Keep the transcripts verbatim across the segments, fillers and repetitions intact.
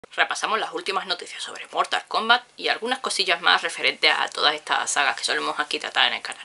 repasamos las últimas noticias sobre Mortal Kombat y algunas cosillas más referentes a todas estas sagas que solemos aquí tratar en el canal.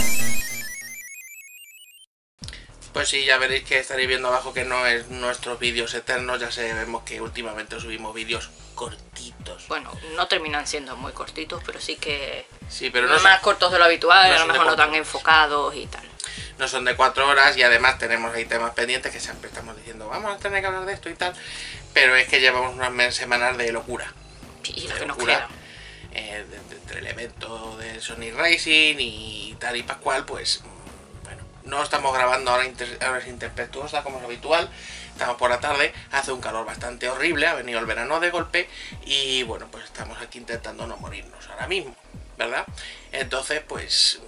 Pues sí, ya veréis que estaréis viendo abajo que no es nuestros vídeos eternos, ya sabemos que últimamente subimos vídeos cortitos. Bueno, no terminan siendo muy cortitos, pero sí que sí, pero no, no son más cortos de lo habitual, no a lo mejor no tan enfocados y tal. No son de cuatro horas y además tenemos ahí temas pendientes que siempre estamos diciendo vamos a tener que hablar de esto y tal, pero es que llevamos unas semanas de locura. Y lo que nos queda. Eh, de, de, entre el evento de Sonic Racing y tal y pascual, pues bueno, no estamos grabando ahora inter, horas interpetuosas como es habitual, estamos por la tarde, hace un calor bastante horrible, ha venido el verano de golpe y bueno, pues estamos aquí intentando no morirnos ahora mismo, ¿verdad? Entonces pues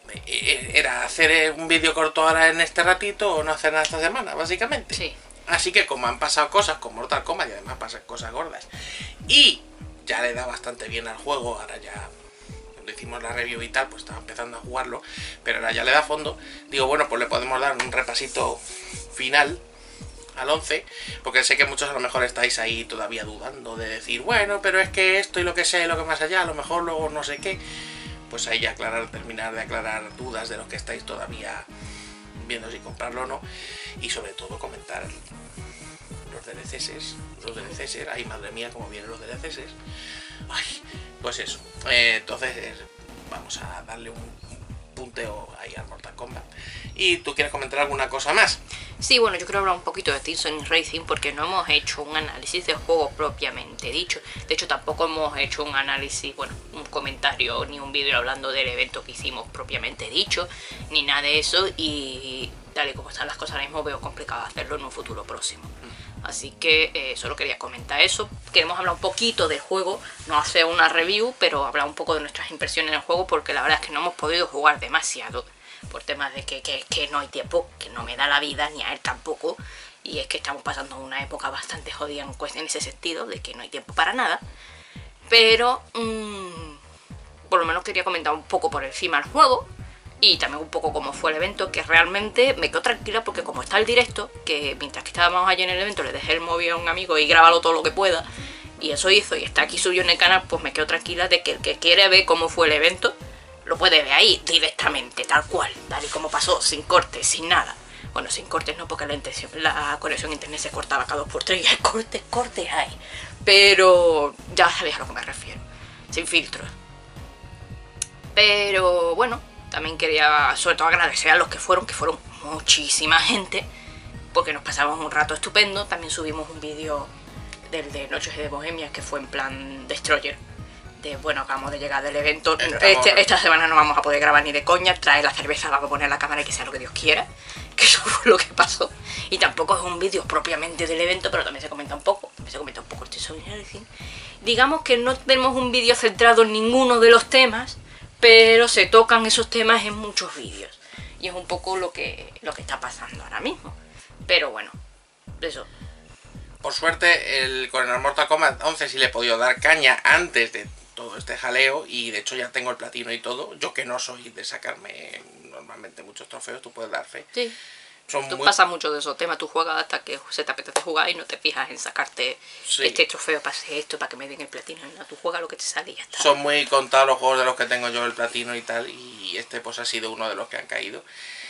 era hacer un vídeo corto ahora en este ratito o no hacer nada esta semana, básicamente. Sí. Así que como han pasado cosas con Mortal Kombat y además pasan cosas gordas y ya le da bastante bien al juego, ahora ya cuando hicimos la review y tal, pues estaba empezando a jugarlo, pero ahora ya le da fondo, digo bueno, pues le podemos dar un repasito final al once, porque sé que muchos a lo mejor estáis ahí todavía dudando de decir, bueno, pero es que esto y lo que sé, lo que más allá, a lo mejor luego no sé qué. Pues ahí aclarar, terminar de aclarar dudas de los que estáis todavía viendo si comprarlo o no. Y sobre todo comentar los D L Cs. Los D L Cs. Ay, madre mía, cómo vienen los D L Cs. Ay, pues eso. Eh, entonces, vamos a darle un punteo ahí al Mortal Kombat. ¿Y tú quieres comentar alguna cosa más? Sí, bueno, yo quiero hablar un poquito de Team Sonic Racing porque no hemos hecho un análisis del juego propiamente dicho. De hecho, tampoco hemos hecho un análisis, bueno, un comentario ni un vídeo hablando del evento que hicimos propiamente dicho, ni nada de eso. Y tal y como están las cosas ahora mismo, veo complicado hacerlo en un futuro próximo. Así que eh, solo quería comentar eso. Queremos hablar un poquito del juego, no hacer una review, pero hablar un poco de nuestras impresiones en el juego porque la verdad es que no hemos podido jugar demasiado. Por temas de que, que, que no hay tiempo, que no me da la vida, ni a él tampoco. Y es que estamos pasando una época bastante jodida en, en ese sentido, de que no hay tiempo para nada. Pero, mmm, por lo menos quería comentar un poco por encima el juego. Y también un poco cómo fue el evento, que realmente me quedo tranquila porque como está el directo, que mientras que estábamos allí en el evento le dejé el móvil a un amigo y grábalo todo lo que pueda. Y eso hizo, y está aquí subido en el canal, pues me quedo tranquila de que el que quiere ver cómo fue el evento lo puede ver ahí directamente, tal cual, tal y como pasó, sin cortes, sin nada. Bueno, sin cortes no, porque la, intención, la conexión a internet se cortaba cada dos por tres y hay cortes, cortes hay. Pero ya sabéis a lo que me refiero, sin filtros. Pero bueno, también quería sobre todo agradecer a los que fueron, que fueron muchísima gente, porque nos pasamos un rato estupendo. También subimos un vídeo del de Noches de Bohemia, que fue en plan Destroyer. De, bueno, acabamos de llegar del evento, este, esta semana no vamos a poder grabar ni de coña, trae la cerveza, vamos a poner la cámara y que sea lo que Dios quiera, que eso fue lo que pasó. Y tampoco es un vídeo propiamente del evento, pero también se comenta un poco, también se comenta un poco el Sonic Racing. Digamos que no tenemos un vídeo centrado en ninguno de los temas, pero se tocan esos temas en muchos vídeos. Y es un poco lo que, lo que está pasando ahora mismo. Pero bueno, eso. Por suerte, el, con el Mortal Kombat once sí le he podido dar caña antes de todo este jaleo y de hecho ya tengo el platino y todo. Yo que no soy de sacarme normalmente muchos trofeos, tú puedes dar fe. Sí. Son tú muy... pasas mucho de esos temas, tú juegas hasta que se te apetece jugar y no te fijas en sacarte sí. este trofeo para hacer esto, para que me den el platino. No, tú juegas lo que te sale y ya está. Son muy contados los juegos de los que tengo yo el platino y tal, y este pues ha sido uno de los que han caído.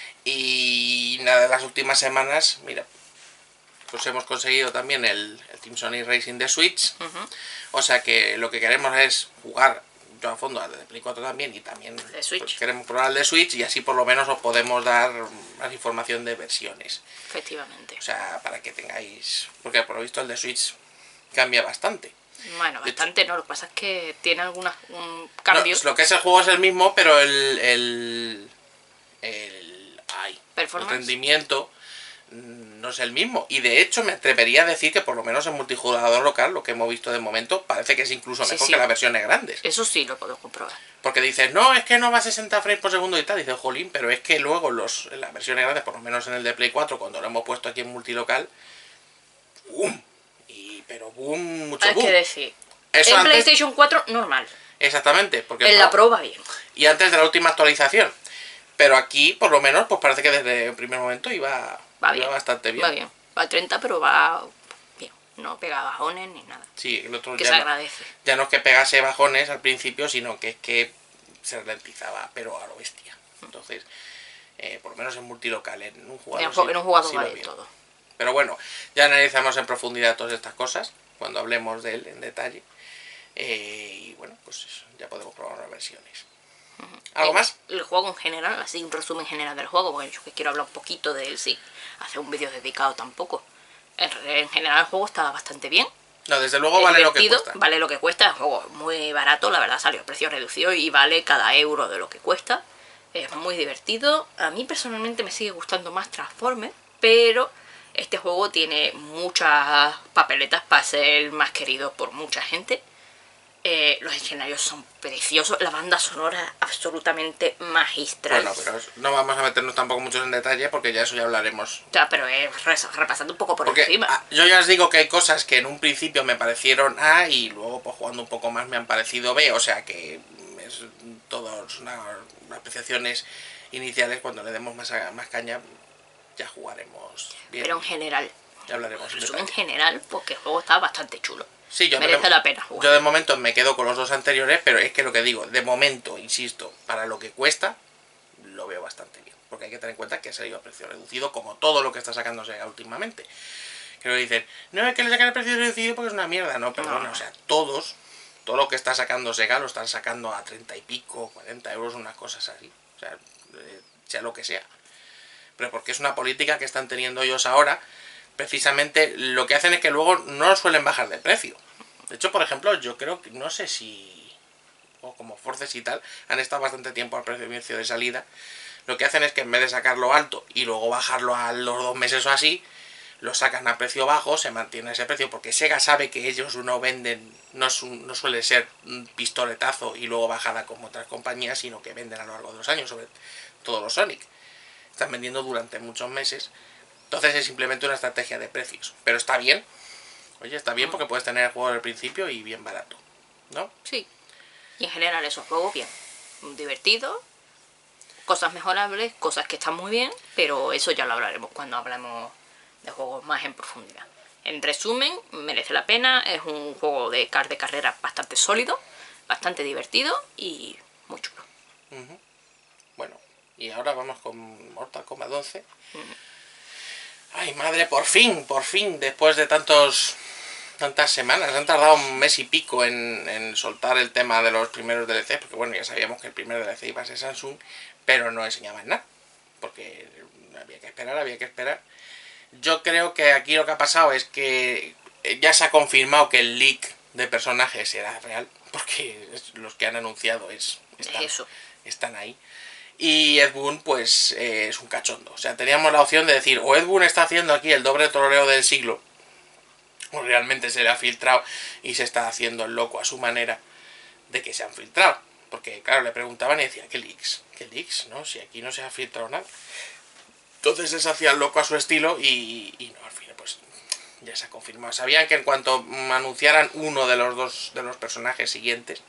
Y nada, de las últimas semanas, mira, pues hemos conseguido también el, el Team Sonic Racing de Switch. Uh-huh. O sea que lo que queremos es jugar yo a fondo al de Play cuatro también y también de Switch. Queremos probar el de Switch y así por lo menos os podemos dar más información de versiones. Efectivamente. O sea, para que tengáis... Porque por lo visto el de Switch cambia bastante. Bueno, bastante no, lo que pasa es que tiene algunos un cambios. No, lo que es el juego es el mismo, pero el... el, el, ay, el rendimiento no es el mismo. Y de hecho me atrevería a decir que por lo menos en multijugador local, lo que hemos visto de momento, parece que es incluso mejor sí, sí. que las versiones grandes. Eso sí lo puedo comprobar. Porque dices, no, es que no va a sesenta frames por segundo y tal. Dices, jolín, pero es que luego los, en las versiones grandes, por lo menos en el de Play cuatro, cuando lo hemos puesto aquí en multilocal, ¡boom! Y, pero boom, mucho Hay boom. que decir, Eso en antes... PlayStation cuatro normal. Exactamente. Porque en la Pro va bien. Y antes de la última actualización. Pero aquí, por lo menos, pues parece que desde el primer momento iba... Va bien. Va bastante bien. Va bien. Va a treinta, pero va bien. no pega bajones ni nada. Sí, el otro que ya se no, agradece. ya no es que pegase bajones al principio, sino que es que se ralentizaba, pero a lo bestia. Entonces, eh, por lo menos en multilocal, en un jugador, En un, sí, en un jugador sí vale va bien. todo. Pero bueno, ya analizamos en profundidad todas estas cosas cuando hablemos de él en detalle. Eh, y bueno, pues eso, ya podemos probar las versiones. ¿Algo el, más? El juego en general, así un resumen general del juego, porque yo que quiero hablar un poquito de él, sí, hacer un vídeo dedicado tampoco. En, en general el juego está bastante bien. No, desde luego Es vale divertido, lo que cuesta. Vale lo que cuesta, es un juego muy barato, la verdad salió a precio reducido y vale cada euro de lo que cuesta. Es muy divertido. A mí personalmente me sigue gustando más Transformers, pero este juego tiene muchas papeletas para ser más querido por mucha gente. Eh, los escenarios son preciosos, la banda sonora absolutamente magistral. Bueno, pero no vamos a meternos tampoco mucho en detalle porque ya eso ya hablaremos. O sea, pero es repasando un poco por porque encima. a, yo ya os digo que hay cosas que en un principio me parecieron A y luego pues jugando un poco más me han parecido B, o sea que es todas unas apreciaciones iniciales. Cuando le demos más, a, más caña ya jugaremos bien. Pero en general, ya hablaremos en resumen detalle. general, porque el juego está bastante chulo. Sí, yo merece de, la pena jugar. Yo de momento me quedo con los dos anteriores, pero es que lo que digo, de momento, insisto, para lo que cuesta, lo veo bastante bien. Porque hay que tener en cuenta que ha salido a precio reducido, como todo lo que está sacando Sega últimamente. Que lo dicen, no es que le sacan el precio reducido porque es una mierda, no, perdona, no. O sea, todos, todo lo que está sacando Sega lo están sacando a treinta y pico, cuarenta euros, unas cosas así. O sea, eh, sea lo que sea. Pero porque es una política que están teniendo ellos ahora. Precisamente lo que hacen es que luego no suelen bajar de precio. De hecho, por ejemplo, yo creo que no sé si, o como Forces y tal, han estado bastante tiempo al precio de salida. Lo que hacen es que en vez de sacarlo alto y luego bajarlo a los dos meses o así, lo sacan a precio bajo, se mantiene ese precio, porque Sega sabe que ellos no venden, no, es un, no suele ser un pistoletazo y luego bajada como otras compañías, sino que venden a lo largo de los años, sobre todo los Sonic. Están vendiendo durante muchos meses. Entonces es simplemente una estrategia de precios. Pero está bien. Oye, está bien porque puedes tener el juego al principio y bien barato, ¿no? Sí. Y en general esos juegos bien. Divertido. Cosas mejorables, cosas que están muy bien. Pero eso ya lo hablaremos cuando hablemos de juegos más en profundidad. En resumen, merece la pena. Es un juego de kart de carrera bastante sólido. Bastante divertido y muy chulo. Uh-huh. Bueno, y ahora vamos con Mortal Kombat once. Uh-huh. Ay, madre, por fin, por fin, después de tantos tantas semanas, han tardado un mes y pico en, en soltar el tema de los primeros D L C, porque bueno, ya sabíamos que el primer D L C iba a ser Samsung, pero no enseñaban nada, porque había que esperar, había que esperar. Yo creo que aquí lo que ha pasado es que ya se ha confirmado que el leak de personajes era real, porque los que han anunciado es, están, Eso. están ahí. Y Ed Boon, pues, eh, es un cachondo. O sea, teníamos la opción de decir, o Ed Boon está haciendo aquí el doble troleo del siglo, o realmente se le ha filtrado y se está haciendo el loco a su manera de que se han filtrado. Porque, claro, le preguntaban y decía, ¿qué leaks? ¿Qué leaks? ¿No? Si aquí no se ha filtrado nada. Entonces se hacía el loco a su estilo y, y no, al final, pues, ya se ha confirmado. Sabían que en cuanto anunciaran uno de los dos de los personajes siguientes,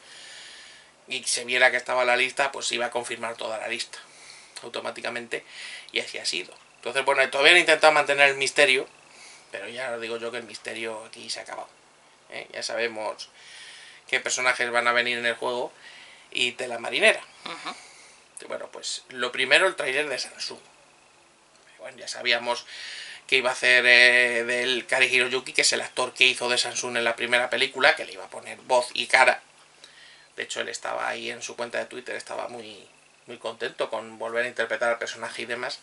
y se viera que estaba en la lista, pues se iba a confirmar toda la lista automáticamente, y así ha sido. Entonces, bueno, todavía han intentado mantener el misterio, pero ya os digo yo que el misterio aquí se ha acabado. ¿eh? Ya sabemos qué personajes van a venir en el juego y tela marinera. Uh-huh. Bueno, pues lo primero, el tráiler de Samsung. Bueno, ya sabíamos que iba a hacer eh, del Kari Hiroyuki, que es el actor que hizo de Samsung en la primera película, que le iba a poner voz y cara. De hecho, él estaba ahí en su cuenta de Twitter, estaba muy, muy contento con volver a interpretar al personaje y demás.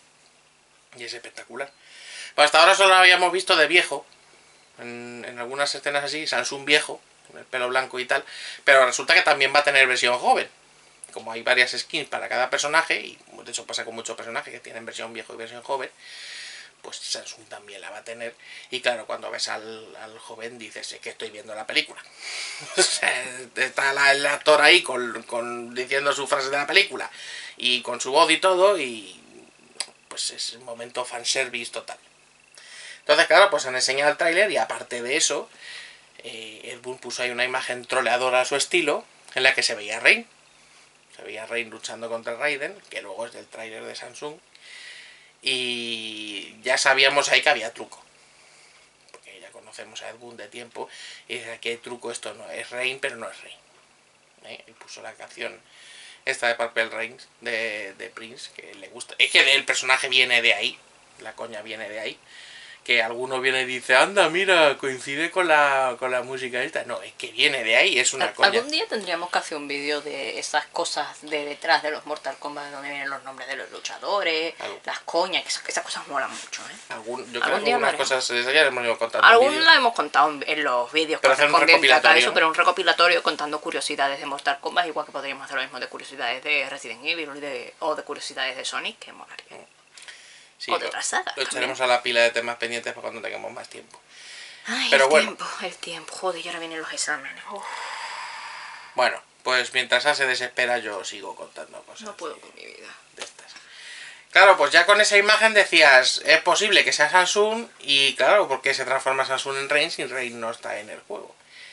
Y es espectacular. Pues hasta ahora solo lo habíamos visto de viejo, en, en algunas escenas así, Samsung viejo, con el pelo blanco y tal. Pero resulta que también va a tener versión joven. Como hay varias skins para cada personaje, y de hecho pasa con muchos personajes que tienen versión viejo y versión joven, pues Samsung también la va a tener. Y claro, cuando ves al, al joven dices, es que estoy viendo la película. O sea, está la, el actor ahí con, con, diciendo su frase de la película y con su voz y todo, y pues es un momento fanservice total. Entonces claro, pues han enseñado el tráiler y aparte de eso, eh, Ed Boon puso ahí una imagen troleadora a su estilo, en la que se veía a Rain. Se veía a Rain luchando contra Raiden, que luego es del tráiler de Samsung. Y ya sabíamos ahí que había truco, porque ya conocemos a Ed Boon de tiempo, y dice, aquí hay truco, esto no es Rain, pero no es Rain. ¿Eh? Y puso la canción esta de Purple Rain de, de Prince, que le gusta. Es que el personaje viene de ahí, la coña viene de ahí. Que alguno viene y dice, anda, mira, coincide con la, con la música esta. No, es que viene de ahí, es una coña. Algún día tendríamos que hacer un vídeo de esas cosas de detrás de los Mortal Kombat, donde vienen los nombres de los luchadores, ¿algo? Las coñas, que esas, que esas cosas molan mucho, ¿eh? Algún, yo creo que algunas cosas esas ya las hemos ido contando. Algunas las hemos contado en los vídeos, pero hacer un recopilatorio, eso, pero un recopilatorio contando curiosidades de Mortal Kombat, igual que podríamos hacer lo mismo de curiosidades de Resident Evil o de, o de curiosidades de Sonic, que molaría. Sí, o de otras sagas. Lo echaremos a la pila de temas pendientes para cuando tengamos más tiempo. Ay, pero el bueno. tiempo, el tiempo. Joder, y ahora vienen los exámenes. Uf. Bueno, pues mientras A se desespera yo sigo contando cosas. No puedo con mi vida. De estas. Claro, pues ya con esa imagen decías, es posible que sea Samsung, y claro, ¿por qué se transforma Samsung en Rain si Rain no está en el juego?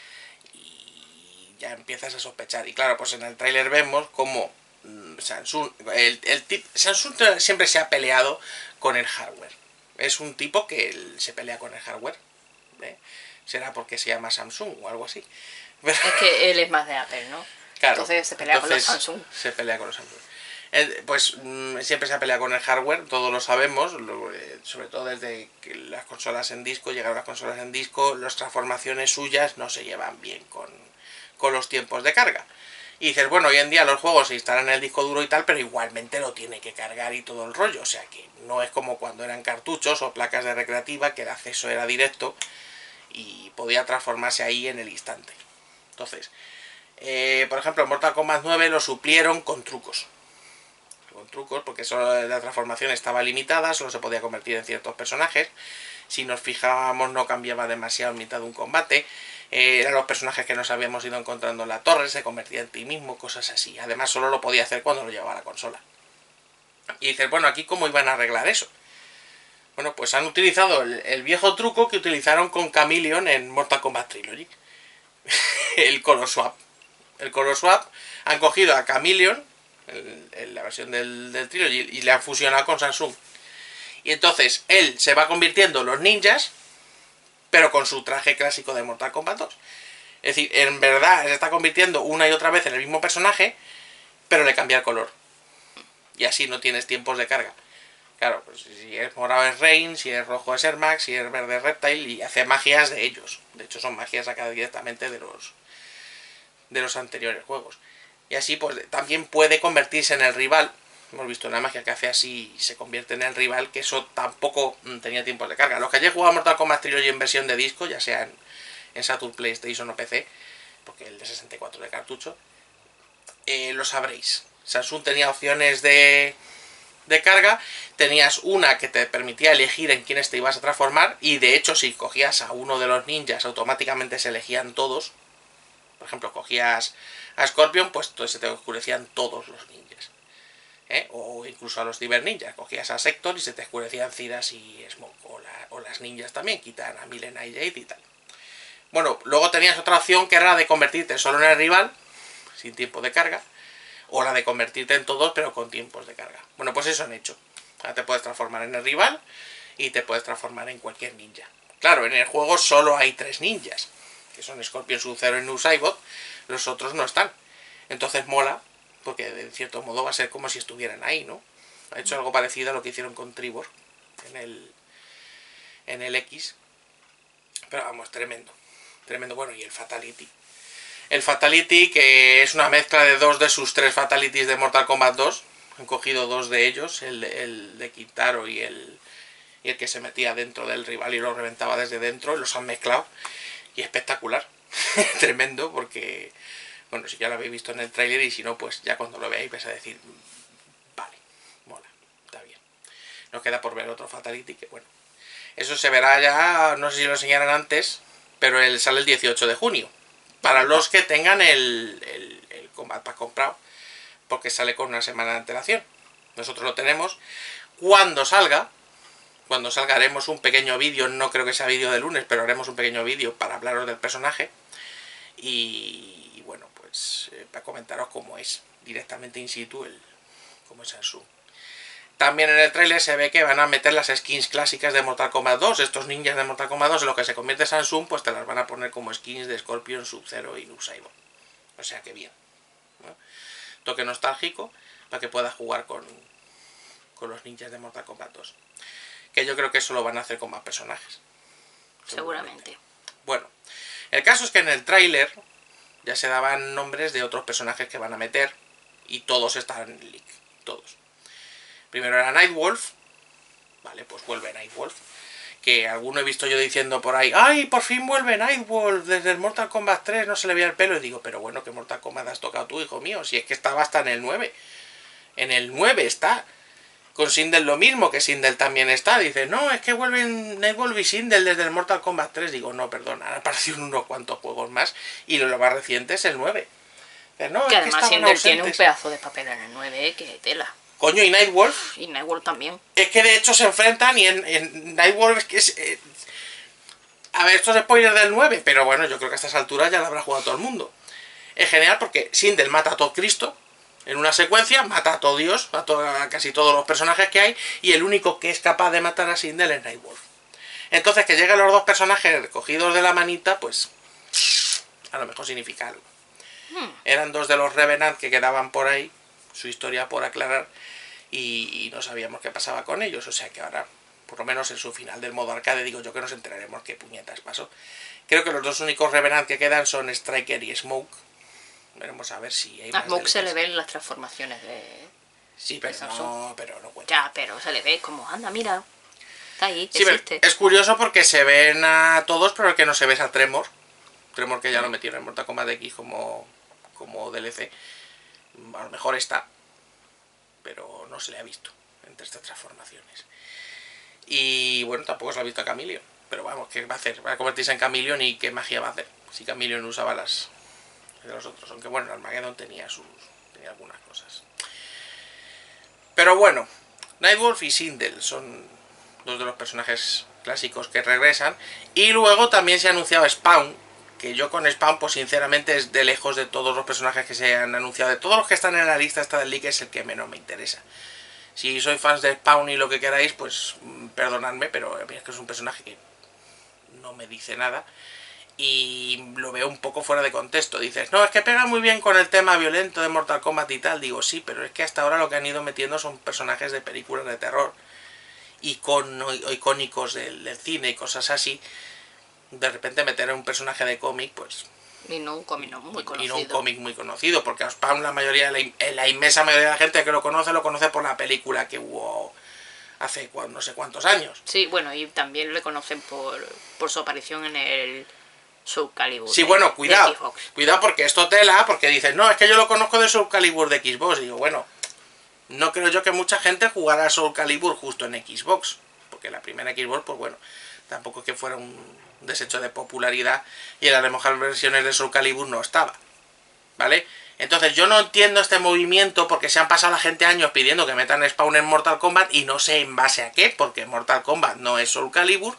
Y ya empiezas a sospechar. Y claro, pues en el tráiler vemos como Samsung, el, el tip, Samsung siempre se ha peleado con el hardware. Es un tipo que él se pelea con el hardware. ¿eh? Será porque se llama Samsung o algo así. Pero, es que él es más de Apple, ¿no? Claro. Entonces se pelea entonces, con los Samsung. Se pelea con los Samsung. Él, pues mmm, siempre se ha peleado con el hardware, todos lo sabemos, lo, eh, sobre todo desde que las consolas en disco, llegaron las consolas en disco, las transformaciones suyas no se llevan bien con, con los tiempos de carga. Y dices, bueno, hoy en día los juegos se instalan en el disco duro y tal, pero igualmente lo tiene que cargar y todo el rollo. O sea que no es como cuando eran cartuchos o placas de recreativa, que el acceso era directo y podía transformarse ahí en el instante. Entonces, eh, por ejemplo, en Mortal Kombat nueve lo suplieron con trucos. Con trucos, porque solo la transformación estaba limitada, solo se podía convertir en ciertos personajes. Si nos fijábamos, no cambiaba demasiado en mitad de un combate. Eh, eran los personajes que nos habíamos ido encontrando en la torre, se convertía en ti mismo, cosas así. Además, solo lo podía hacer cuando lo llevaba a la consola. Y dices, bueno, ¿aquí cómo iban a arreglar eso? Bueno, pues han utilizado el, el viejo truco que utilizaron con Chameleon en Mortal Kombat Trilogy. El color swap. El color swap, han cogido a Chameleon, el, el, la versión del, del Trilogy, y le han fusionado con Samsung. Y entonces, él se va convirtiendo en los ninjas, pero con su traje clásico de Mortal Kombat dos. Es decir, en verdad se está convirtiendo una y otra vez en el mismo personaje, pero le cambia el color. Y así no tienes tiempos de carga. Claro, pues si es morado es Rain, si es rojo es Air Max, si es verde es Reptile, y hace magias de ellos. De hecho son magias sacadas directamente de los, de los anteriores juegos. Y así pues también puede convertirse en el rival. Hemos visto una magia que hace así y se convierte en el rival, que eso tampoco tenía tiempos de carga. Los que hayáis jugado a Mortal Kombat Trilogy en versión de disco, ya sea en, en Saturn, PlayStation o P C, porque el de sesenta y cuatro de cartucho, eh, lo sabréis. Samsung tenía opciones de, de carga, tenías una que te permitía elegir en quiénes te ibas a transformar, y de hecho si cogías a uno de los ninjas automáticamente se elegían todos. Por ejemplo, cogías a Scorpion, pues entonces se te oscurecían todos los ninjas. ¿Eh? O incluso a los Cyber Ninjas, cogías a Sector y se te oscurecían Ciras y Smoke, o, la, o las ninjas también, quitan a Milena y Jade y tal. Bueno, luego tenías otra opción que era la de convertirte solo en el rival, sin tiempo de carga, o la de convertirte en todos pero con tiempos de carga. Bueno, pues eso han hecho. Ahora te puedes transformar en el rival y te puedes transformar en cualquier ninja. Claro, en el juego solo hay tres ninjas, que son Scorpion, Sub-Zero y Nuzibot, los otros no están. Entonces mola, porque de cierto modo va a ser como si estuvieran ahí, ¿no? Ha hecho algo parecido a lo que hicieron con Tribor en el, en el X. Pero vamos, tremendo. Tremendo, bueno, y el Fatality. El Fatality, que es una mezcla de dos de sus tres Fatalities de Mortal Kombat dos. Han cogido dos de ellos, el, el de Kintaro y el, y el que se metía dentro del rival y lo reventaba desde dentro, y los han mezclado. Y espectacular. Tremendo, porque... Bueno, si ya lo habéis visto en el tráiler, y si no, pues ya cuando lo veáis vais a decir, vale, mola, está bien. Nos queda por ver otro Fatality, que bueno, eso se verá ya, no sé si lo enseñarán antes, pero él sale el dieciocho de junio. Para los que tengan el, el, el Combat Pack comprado, porque sale con una semana de antelación. Nosotros lo tenemos. Cuando salga, cuando salga haremos un pequeño vídeo, no creo que sea vídeo de lunes, pero haremos un pequeño vídeo para hablaros del personaje. Y, y bueno, pues eh, para comentaros cómo es directamente in situ el, cómo es Samsung. También en el tráiler se ve que van a meter las skins clásicas de Mortal Kombat dos. Estos ninjas de Mortal Kombat dos, en lo que se convierte Samsung, pues te las van a poner como skins de Scorpion, Sub-Zero y Noob Saibot. O sea que bien, ¿no? Toque nostálgico para que puedas jugar con, con los ninjas de Mortal Kombat dos. Que yo creo que eso lo van a hacer con más personajes. Seguramente. seguramente. Bueno, el caso es que en el tráiler ya se daban nombres de otros personajes que van a meter y todos están en el leak. Todos. Primero era Nightwolf. Vale, pues vuelve Nightwolf. Que alguno he visto yo diciendo por ahí, ¡ay, por fin vuelve Nightwolf! Desde el Mortal Kombat tres no se le veía el pelo. Y digo, pero bueno, ¿qué Mortal Kombat has tocado tú, hijo mío? Si es que estaba hasta en el nueve. En el nueve está. Con Sindel lo mismo, que Sindel también está. Dice, no, es que vuelven Nightwolf y Sindel desde el Mortal Kombat tres. Digo, no, perdona, han aparecido unos cuantos juegos más. Y lo más reciente es el nueve. Pero no, que es además que Sindel tiene un pedazo de papel en el nueve, ¿eh? Que tela. Coño, y Nightwolf. Y Nightwolf también. Es que de hecho se enfrentan y en, en Nightwolf es que es... Eh, a ver, esto es spoiler del nueve, pero bueno, yo creo que a estas alturas ya lo habrá jugado todo el mundo. Es genial porque Sindel mata a todo Cristo en una secuencia, mata a todo Dios, a, todo, a casi todos los personajes que hay, y el único que es capaz de matar a Sindel es Nightwolf. Entonces, que lleguen los dos personajes cogidos de la manita, pues a lo mejor significa algo. Hmm. Eran dos de los Revenant que quedaban por ahí, su historia por aclarar, y, y no sabíamos qué pasaba con ellos, o sea que ahora, por lo menos en su final del modo arcade, digo yo que nos enteraremos qué puñetas pasó. Creo que los dos únicos Revenant que quedan son Striker y Smoke. Veremos a ver si hay a más. Smoke se le ven las transformaciones de... Sí, pero de no, pero no cuenta. Ya, pero se le ve como, anda, mira, está ahí, sí, existe. Es curioso porque se ven a todos, pero el que no se ve es a Tremor. Tremor que ya lo metieron en Mortal Kombat X como, como D L C. A lo mejor está, pero no se le ha visto entre estas transformaciones. Y bueno, tampoco se le ha visto a Chameleon. Pero vamos, ¿qué va a hacer? Va a convertirse en Chameleon y qué magia va a hacer. Si Chameleon usaba las de los otros. Aunque bueno, Armageddon tenía sus. tenía algunas cosas. Pero bueno, Nightwolf y Sindel son dos de los personajes clásicos que regresan. Y luego también se ha anunciado Spawn. Que yo con Spawn, pues sinceramente es de lejos de todos los personajes que se han anunciado. De todos los que están en la lista esta del leak es el que menos me interesa. Si sois fans de Spawn y lo que queráis, pues perdonadme, pero a mí es que es un personaje que no me dice nada. Y lo veo un poco fuera de contexto. Dices, no, es que pega muy bien con el tema violento de Mortal Kombat y tal. Digo, sí, pero es que hasta ahora lo que han ido metiendo son personajes de películas de terror. Icono, icónicos del, del cine y cosas así. De repente meter a un personaje de cómic, pues... Y no un cómic no muy conocido. Y no un cómic muy conocido, porque a Spawn la mayoría, la, la inmensa mayoría de la gente que lo conoce, lo conoce por la película que hubo hace no sé cuántos años. Sí, bueno, y también le conocen por, por su aparición en el Soul Calibur. Sí, de, bueno, cuidado, cuidado porque esto tela, porque dices, no, es que yo lo conozco de Soul Calibur de Xbox. Digo, bueno, no creo yo que mucha gente jugara a Soul Calibur justo en Xbox, porque la primera Xbox, pues bueno, tampoco es que fuera un desecho de popularidad y en las mejores versiones de Soul Calibur no estaba, ¿vale? Entonces yo no entiendo este movimiento porque se han pasado la gente años pidiendo que metan Spawn en Mortal Kombat y no sé en base a qué, porque Mortal Kombat no es Soul Calibur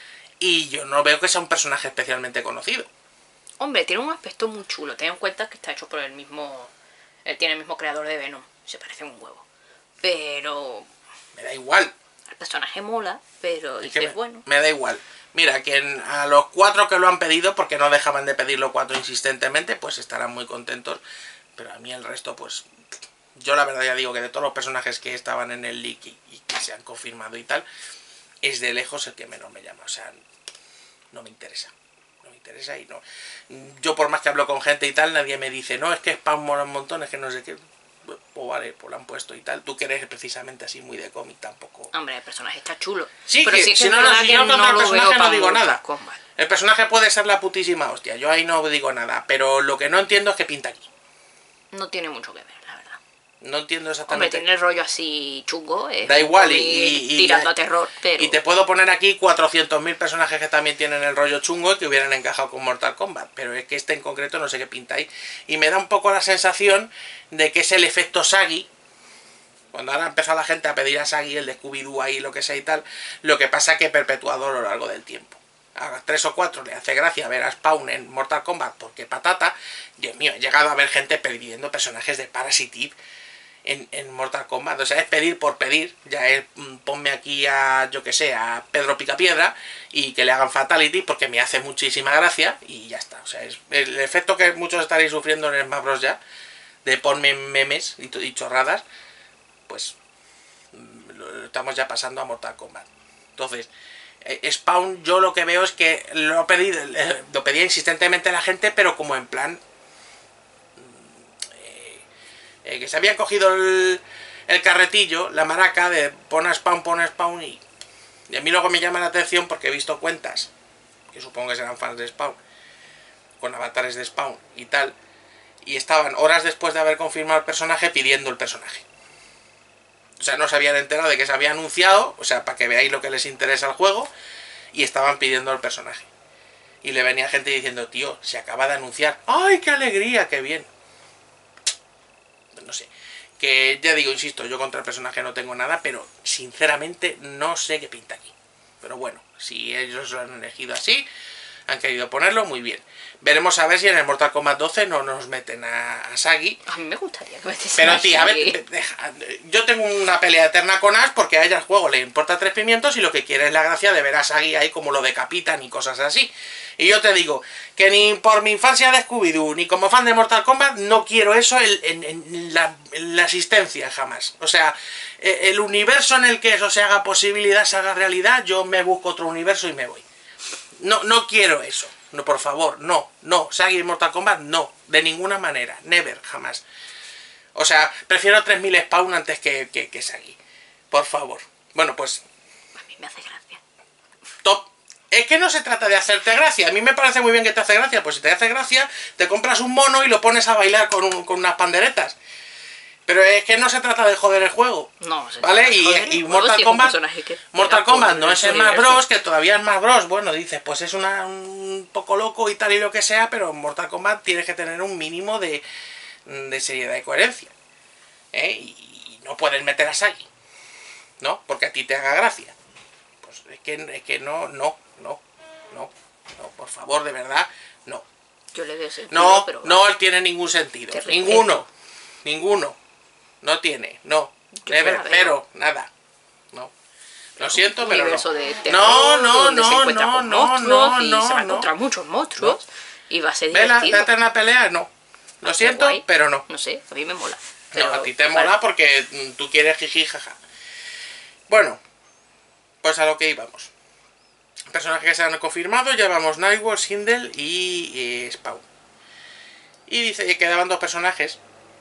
y yo no veo que sea un personaje especialmente conocido. Hombre, tiene un aspecto muy chulo, ten en cuenta que está hecho por el mismo, él tiene el mismo creador de Venom, se parece un huevo, pero... Me da igual. El personaje mola, pero es dices, que me, bueno... Me da igual. Mira, que a los cuatro que lo han pedido, porque no dejaban de pedirlo cuatro insistentemente, pues estarán muy contentos. Pero a mí el resto, pues... Yo la verdad ya digo que de todos los personajes que estaban en el leak y, y que se han confirmado y tal, es de lejos el que menos me llama. O sea, no me interesa. No me interesa y no... Yo por más que hablo con gente y tal, nadie me dice, no, es que Spawn mola un montón, es que no sé qué... Pues vale, pues lo han puesto y tal. Tú que eres precisamente así muy de cómic tampoco. Hombre, el personaje está chulo. Sí, pero que sí si que no, no, si no, no, no, el lo personaje veo no digo nada. Kombat. El personaje puede ser la putísima hostia. Yo ahí no digo nada. Pero lo que no entiendo es que pinta aquí. No tiene mucho que ver, la verdad. No entiendo exactamente. Hombre, tiene el rollo así chungo. Eh, da igual y, y, tirando y, a terror, pero... Y te puedo poner aquí cuatrocientos mil personajes que también tienen el rollo chungo y que hubieran encajado con Mortal Kombat. Pero es que este en concreto no sé qué pinta ahí. Y me da un poco la sensación de que es el efecto Shaggy. Cuando ahora empezó la gente a pedir a Shaggy, el de Scooby-Doo ahí, lo que sea y tal, lo que pasa es que perpetuado a lo largo del tiempo. A tres o cuatro le hace gracia ver a Spawn en Mortal Kombat porque patata. Dios mío, he llegado a ver gente pidiendo personajes de Parasite Eve en, en Mortal Kombat. O sea, es pedir por pedir. Ya es, ponme aquí a, yo que sé, a Pedro Picapiedra y que le hagan Fatality porque me hace muchísima gracia y ya está. O sea, es el efecto que muchos estaréis sufriendo en Smash Bros. Ya, de ponme memes y, y chorradas, pues lo estamos ya pasando a Mortal Kombat. Entonces, eh, Spawn, yo lo que veo es que lo, pedí, eh, lo pedía insistentemente la gente, pero como en plan... Eh, que se habían cogido el, el carretillo, la maraca de pon a Spawn, pon a Spawn y, y a mí luego me llama la atención porque he visto cuentas, que supongo que serán fans de Spawn, con avatares de Spawn y tal, y estaban horas después de haber confirmado el personaje pidiendo el personaje. O sea, no se habían enterado de que se había anunciado, o sea, para que veáis lo que les interesa al juego, y estaban pidiendo el personaje. Y le venía gente diciendo, tío, se acaba de anunciar, ¡ay, qué alegría, qué bien! No sé, que ya digo, insisto, yo contra el personaje no tengo nada, pero sinceramente no sé qué pinta aquí. Pero bueno, si ellos lo han elegido así, han querido ponerlo, muy bien. Veremos a ver si en el Mortal Kombat doce no nos meten a, a Sagi. A mí me gustaría que metiesen Pero a tía, a ver, Shaggy. deja, yo tengo una pelea eterna con Ash porque a ella el juego le importa tres pimientos y lo que quiere es la gracia de ver a Sagi ahí como lo decapitan y cosas así. Y yo te digo que ni por mi infancia de Scooby-Doo ni como fan de Mortal Kombat no quiero eso en, en, en, la, en la existencia jamás. O sea, el universo en el que eso se haga posibilidad, se haga realidad, yo me busco otro universo y me voy. No, no quiero eso. No, por favor, no, no. Sagi en Mortal Kombat, no. De ninguna manera. Never, jamás. O sea, prefiero tres mil Spawn antes que, que, que Sagi. Por favor. Bueno, pues... A mí me hace gracia. Top. Es que no se trata de hacerte gracia. A mí me parece muy bien que te hace gracia. Pues si te hace gracia, te compras un mono y lo pones a bailar con, un, con unas panderetas. Pero es que no se trata de joder el juego. No, se ¿vale? Y, joder, y el Mortal juego Kombat, tiene un personaje que Mortal pega por Kombat no el es el Smash universo. Bros, que todavía es Smash Bros. Bueno, dices, pues es una, un poco loco y tal y lo que sea, pero en Mortal Kombat tienes que tener un mínimo de, de seriedad y coherencia. ¿Eh? Y, y no puedes meter a Sagi, ¿no? Porque a ti te haga gracia. Pues es que, es que no, no, no, no, no, por favor, de verdad, no. Yo le veo sentido, No, pero... no tiene ningún sentido. Te Ninguno. Ninguno. No tiene. No. Yo Never. la veo. Cero. Nada. No. Lo siento, un pero no. universo de terror, No, no, donde se no, encuentra no, con no, monstruos no, y no, se va a no. encontrar muchos monstruos y va a ser ¿Ves la, divertido. la eterna pelea? No. Lo Ah, qué siento, guay. pero no. No sé, a mí me mola. No, Pero, a ti te vale. mola porque mm, tú quieres jiji, jaja. Bueno, pues a lo que íbamos. Personajes que se han confirmado, ya vamos Nightwolf, Sindel y eh, Spawn. Y dice que quedaban dos personajes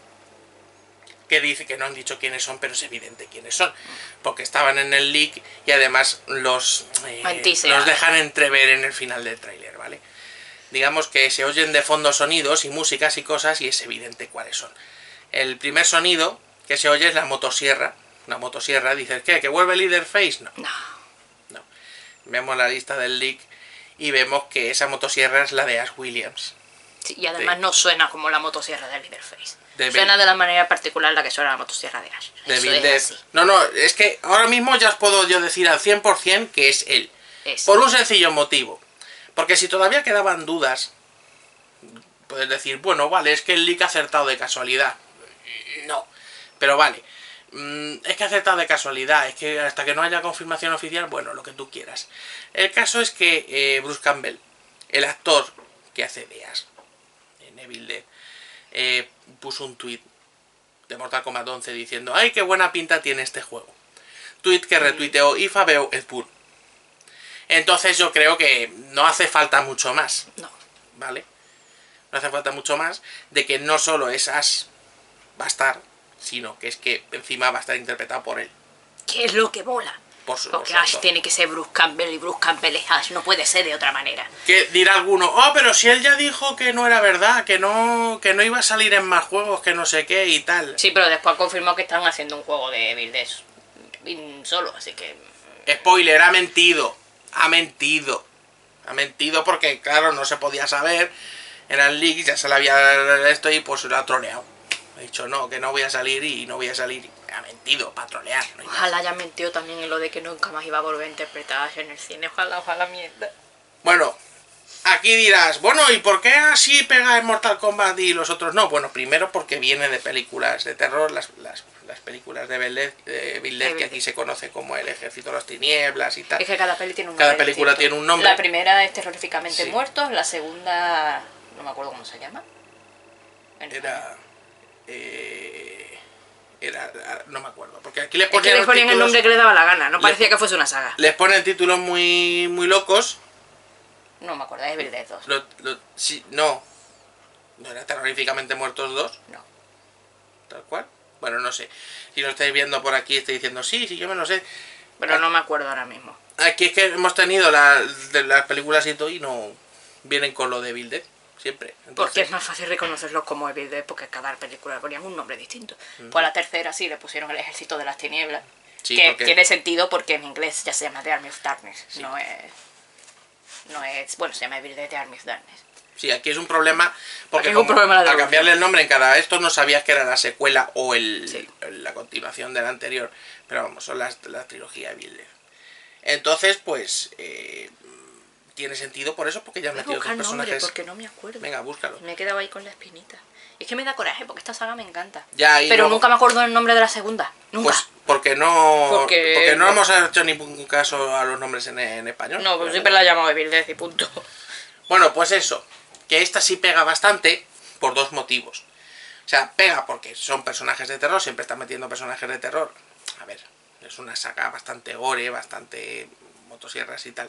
que dice que no han dicho quiénes son, pero es evidente quiénes son, porque estaban en el leak y además los, eh, Antisea. los dejan entrever en el final del tráiler, ¿vale? Digamos que se oyen de fondo sonidos y músicas y cosas y es evidente cuáles son. El primer sonido que se oye es la motosierra. Una motosierra, dices, ¿qué? ¿Que vuelve Leatherface? No. No. No. Vemos la lista del leak y vemos que esa motosierra es la de Ash Williams. Sí, y además De- no suena como la motosierra de Leatherface. De Suena Bill- de la manera particular en la que suena la motosierra de Ash. De Eso Bill es Death. así. No, no, es que ahora mismo ya os puedo yo decir al cien por cien que es él. Es. Por un sencillo motivo. Porque si todavía quedaban dudas, puedes decir, bueno, vale, es que el leak ha acertado de casualidad. No, pero vale. Mm, Es que ha acertado de casualidad, es que hasta que no haya confirmación oficial, bueno, lo que tú quieras. El caso es que eh, Bruce Campbell, el actor que hace de Ash en Evil Dead, eh, puso un tweet de Mortal Kombat once diciendo, ¡ay, qué buena pinta tiene este juego! Tweet que retuiteó Ifabeo Edpool. Entonces yo creo que no hace falta mucho más, No. ¿vale? No hace falta mucho más de que no solo es Ash va a estar, sino que es que encima va a estar interpretado por él. ¿Qué es lo que mola? Por su, Porque por su Ash actor. tiene que ser Bruce Campbell y Bruce Campbell es Ash. No puede ser de otra manera. Que dirá alguno, oh, pero si él ya dijo que no era verdad, que no, que no iba a salir en más juegos, que no sé qué y tal. Sí, pero después confirmó que están haciendo un juego de Evil Dead solo, así que... Spoiler, ha mentido. Ha mentido. Ha mentido porque, claro, no se podía saber. Era el leak, ya se le había esto y pues lo ha troleado. Ha dicho, no, que no voy a salir y no voy a salir. Ha mentido, para trolear. No hay más. Ojalá haya mentido también en lo de que nunca más iba a volver a interpretar a Ash en el cine. Ojalá, ojalá mierda. Bueno, aquí dirás, bueno, ¿y por qué así pega en Mortal Kombat y los otros no? Bueno, primero porque viene de películas de terror, las, las películas de Evil Dead, de Evil Dead, Evil que Dead. aquí se conoce como El Ejército de las Tinieblas y tal. Es que cada peli tiene un nombre Cada película distinto. tiene un nombre. La primera es Terroríficamente Sí. Muertos, la segunda no me acuerdo cómo se llama. En Era... Eh, era... No me acuerdo, porque aquí les Es que ponían, les ponían el títulos, nombre que les daba la gana, no Le- parecía que fuese una saga. les ponen títulos muy, muy locos. No me acuerdo, es Evil Dead dos. Lo, lo- sí, no. ¿No era Terroríficamente Muertos dos? No. Tal cual. Bueno, no sé. Si lo estáis viendo por aquí, estáis diciendo, sí, sí, yo me lo sé. Pero no me acuerdo ahora mismo. Aquí es que hemos tenido la, de las películas y todo y no vienen con lo de Evil Dead, siempre. Porque Entonces, es más fácil reconocerlos como Evil Dead, porque cada película le ponían un nombre distinto. Pues a la tercera sí le pusieron El Ejército de las Tinieblas. Sí, que porque- tiene sentido porque en inglés ya se llama The Army of Darkness. Sí. No es. No es. Bueno, se llama Evil Dead The Army of Darkness. sí, aquí es un problema, porque Aquí es un como problema la al traducción. cambiarle el nombre en cada esto no sabías que era la secuela o el, Sí. la continuación del anterior, pero vamos, son las, la trilogía Evil Dead. Entonces, pues, eh, tiene sentido por eso, porque ya han Voy a metido buscar otros nombre personajes. porque no me acuerdo. Venga, búscalo. Me he quedado ahí con la espinita. Y es que me da coraje porque esta saga me encanta. Ya, y Pero luego- nunca me acuerdo el nombre de la segunda. Nunca. Pues porque no, Porque- porque no hemos hecho ningún caso a los nombres en, en español. no, pues siempre la he llamado Evil Dead y punto. Bueno, pues eso, que esta sí pega bastante por dos motivos. O sea, pega porque son personajes de terror, siempre están metiendo personajes de terror. A ver, es una saga bastante gore, bastante motosierras y tal.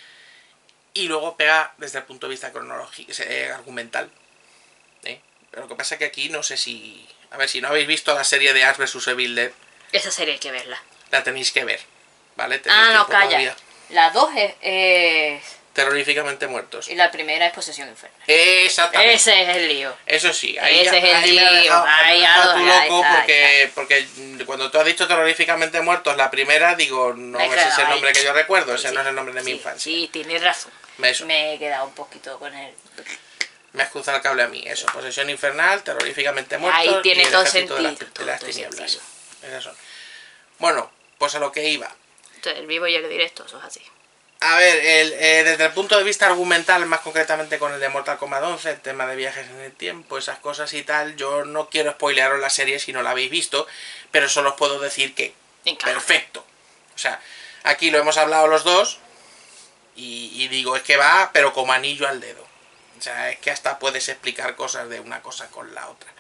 Y luego pega desde el punto de vista cronológico, eh, argumental. ¿eh? Pero lo que pasa es que aquí no sé si... A ver, si no habéis visto la serie de Ash versus. Evil Dead, Esa serie hay que verla. la tenéis que ver, ¿vale? Tenéis Ah, no, tiempo calla. todavía. La dos es, es- Terroríficamente Muertos. Y la primera es Posesión Infernal. Exactamente. Ese es el lío. Eso sí, ahí, Ese ya- es el ahí me ha lío, dejado, ahí me ha dejado ya tú lo- ya loco está, porque, porque cuando tú has dicho Terroríficamente Muertos la primera, digo, no Me he ese es quedado el ahí. nombre que yo recuerdo, ese Sí, no es el nombre de mi sí, infancia. Sí, tienes razón. Eso. Me he quedado un poquito con el... Me has cruzado el cable a mí, eso, Posesión Infernal, Terroríficamente Muertos Ahí tiene y el todo Ejército de las- sentido, de las todo tinieblas. sentido. Esas son. Bueno, pues a lo que iba. Entonces, el vivo y el directo, eso es así. A ver, el, eh, desde el punto de vista argumental, más concretamente con el de Mortal Kombat once, el tema de viajes en el tiempo, esas cosas y tal, yo no quiero spoilearos la serie si no la habéis visto, pero solo os puedo decir que Encaja. perfecto. O sea, aquí lo hemos hablado los dos y, y digo, es que va, pero como anillo al dedo. O sea, es que hasta puedes explicar cosas de una cosa con la otra.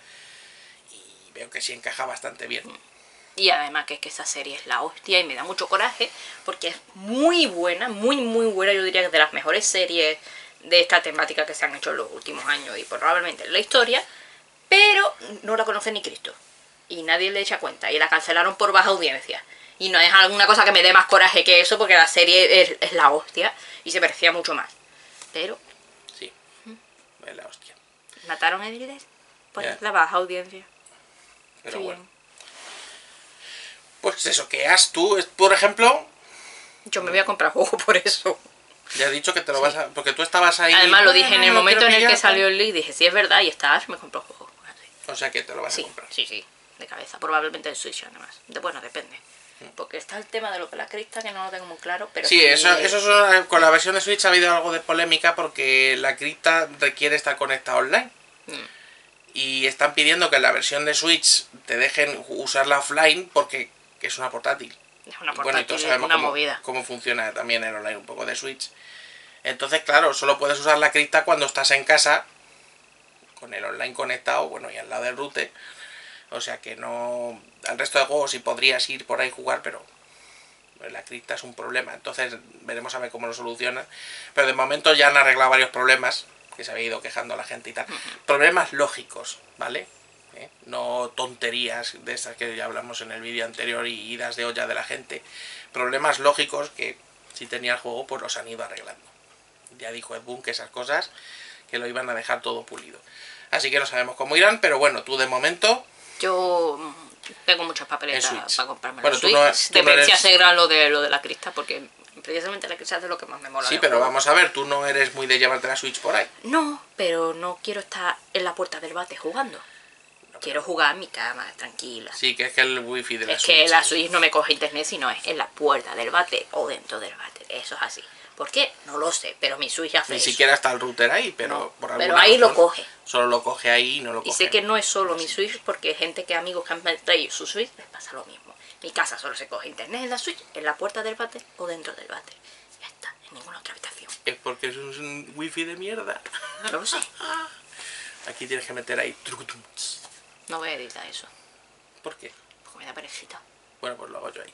Y veo que sí encaja bastante bien. Y además que es que esa serie es la hostia y me da mucho coraje porque es muy buena, muy muy buena, yo diría que es de las mejores series de esta temática que se han hecho en los últimos años y probablemente en la historia, pero no la conoce ni Cristo y nadie le echa cuenta y la cancelaron por baja audiencia. Y no es alguna cosa que me dé más coraje que eso porque la serie es, es la hostia y se merecía mucho más. Pero Sí, es la hostia. mataron a Evil Dead por Ya. la baja audiencia. Pero Qué bueno. bien. Pues eso, que has tú, es- por ejemplo, Yo me voy a comprar juego por eso. ya he dicho que te lo vas a... Porque tú estabas ahí... Además lo "Bueno, dije en el lo momento quiero en el que pillar", salió el leak, dije, si es verdad y está Ash, me compro el juego. Así. O sea que te lo vas a Sí, comprar. sí, sí, de cabeza. Probablemente en Switch además. De, bueno, depende. Porque está el tema de lo que la crista, que no lo tengo muy claro, pero Sí, eso, eso son- con la versión de Switch ha habido algo de polémica porque la cripta requiere estar conectada online. Mm. Y están pidiendo que en la versión de Switch te dejen usarla offline porque es una portátil. Es una Y bueno, y portátil, todos sabemos una cómo, movida. cómo funciona también el online un poco de Switch. Entonces, claro, solo puedes usar la cripta cuando estás en casa con el online conectado, bueno, y al lado del router. O sea que no... Al resto de juegos sí podrías ir por ahí a jugar, pero la cripta es un problema. Entonces veremos a ver cómo lo solucionan. Pero de momento ya han arreglado varios problemas que se había ido quejando la gente y tal. Problemas lógicos, ¿vale? ¿Eh? No tonterías de esas que ya hablamos en el vídeo anterior y idas de olla de la gente. Problemas lógicos que si tenía el juego pues los han ido arreglando. Ya dijo Ed Boon que esas cosas que lo iban a dejar todo pulido. Así que no sabemos cómo irán, pero bueno, tú de momento... Yo mm, tengo muchas papeletas En Switch. para comprarme Bueno, la tú Switch. no- tú no Depende si eres- arreglan lo de, lo de la crista, porque precisamente la crista es de lo que más me mola. Sí, del pero juego. vamos a ver, tú no eres muy de llevarte la Switch por ahí. No, pero no quiero estar en la puerta del bate jugando. Quiero jugar en mi cama, tranquila. Sí, que es que el wifi de la Es Switch... que la Switch no me coge internet, sino es en la puerta del bate o dentro del bate. Eso es así. ¿Por qué? No lo sé, pero mi Switch hace Ni eso. siquiera está el router ahí, pero No, por alguna pero ahí lo razón coge. Solo lo coge ahí y no lo coge. Y sé que no es solo mi Switch, porque gente que amigos que han traído su Switch les pasa lo mismo. Mi casa solo se coge internet en la Switch, en la puerta del váter o dentro del váter. Ya está, en ninguna otra habitación. Es porque es un, un wifi de mierda. No lo sé. Aquí tienes que meter ahí. No voy a editar eso, ¿Por qué? porque me da perecita. Bueno, pues lo hago yo ahí.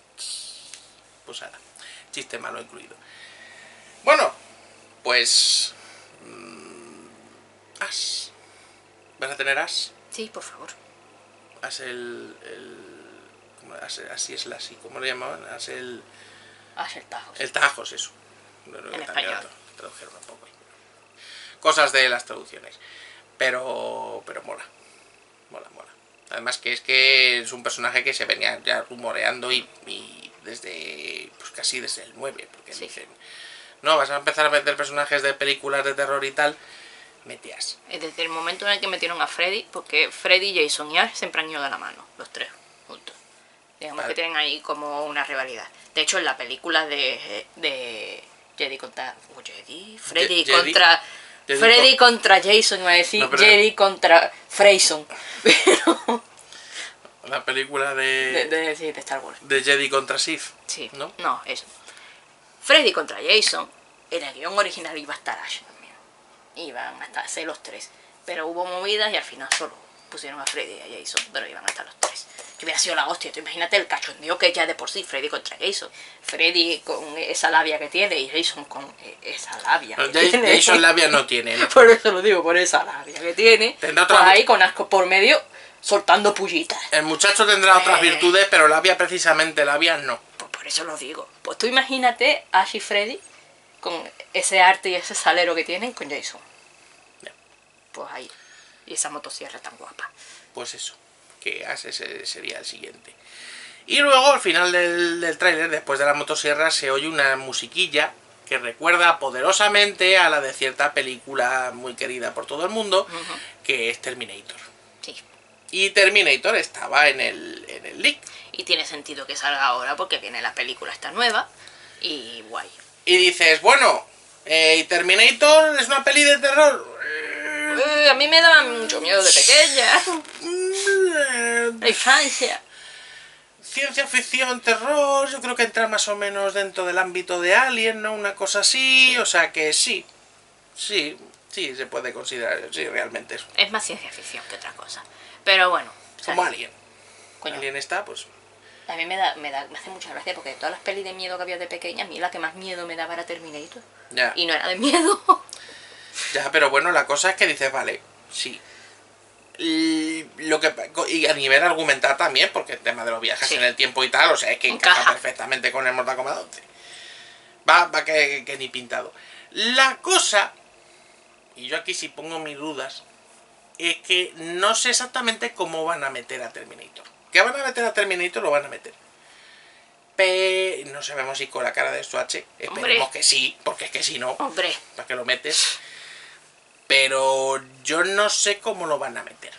Pues ahora, chiste malo incluido. Bueno, pues... Mmm, As. ¿Vas a tener As? Sí, por favor. As el... el ¿cómo? As, así es la así. ¿Cómo le llamaban? As el... Haz el tajo. El Tajos, eso. No, no, En también español. lo tradujeron un poco. Cosas de las traducciones. Pero... Pero mola. Mola, mola. Además que es que es un personaje que se venía ya rumoreando y, y desde... Pues casi desde el nueve. Porque Sí. dicen... No, vas a empezar a meter personajes de películas de terror y tal. Metías. Desde el momento en el que metieron a Freddy, porque Freddy, Jason y Ash siempre han ido de la mano, los tres juntos. Digamos Vale. que tienen ahí como una rivalidad. De hecho, en la película de, de Jedi contra... ¿o Jedi? Freddy Je- Jedi. contra... Jedi Freddy co- contra Jason, iba a decir, No, pero- Jedi contra Freyson. Pero... La película De, de... de, sí, de Star Wars. De Jedi contra Sith. Sí. ¿No? No, eso. Freddy contra Jason, en el guión original iba a estar Ash también. Iban a estar ser los tres. Pero hubo movidas y al final solo pusieron a Freddy y a Jason, pero iban a estar los tres. Que hubiera sido la hostia. Tú imagínate el cachondeo que ya de por sí Freddy contra Jason. Freddy con esa labia que tiene y Jason con eh, esa labia que No, Ja- tiene. Jason labia no tiene, ¿no? Por eso lo digo, por esa labia que tiene. Tendrá Pues otra- ahí con asco por medio, soltando pullitas. El muchacho tendrá otras Eh. virtudes, pero labia precisamente, labia no. Pues por eso lo digo. Pues tú imagínate a Ash y Freddy con ese arte y ese salero que tienen con Jason. Ya. Pues ahí. Y esa motosierra tan guapa. Pues eso, que As ese sería el siguiente. Y luego al final del, del tráiler, después de la motosierra, se oye una musiquilla que recuerda poderosamente a la de cierta película muy querida por todo el mundo, Ujú. que es Terminator. Sí. Y Terminator estaba en el, en el leak. Y tiene sentido que salga ahora porque viene la película esta nueva. Y guay. Y dices, bueno, eh, ¿y Terminator es una peli de terror? Eh, a mí me daba mucho miedo de pequeña. Mm, La infancia. Ciencia ficción, terror, yo creo que entra más o menos dentro del ámbito de Alien, ¿no? Una cosa así, o sea que sí, sí, sí, se puede considerar, sí, realmente es Es más ciencia ficción que otra cosa. Pero bueno. o sea, como Alien. coño, Alien está, pues, a mí me, da, me, da, me hace mucha gracia porque de todas las pelis de miedo que había de pequeña, a mí la que más miedo me daba era Terminator. ya, Y no era de miedo. ya, pero bueno, la cosa es que dices, vale, sí. Y, lo que, y a nivel argumental también, porque el tema de los viajes Sí. en el tiempo y tal, o sea, es que encaja, Encaja. perfectamente con el Mortal Kombat once. Va, va que, que ni pintado. La cosa, y yo aquí sí pongo mis dudas, es que no sé exactamente cómo van a meter a Terminator. ¿Que van a meter a Terminator? Lo van a meter. Pero no sabemos si con la cara de Swatch. Esperemos Hombre. que sí, porque es que si no, Hombre. ¿para qué lo metes? Pero yo no sé cómo lo van a meter.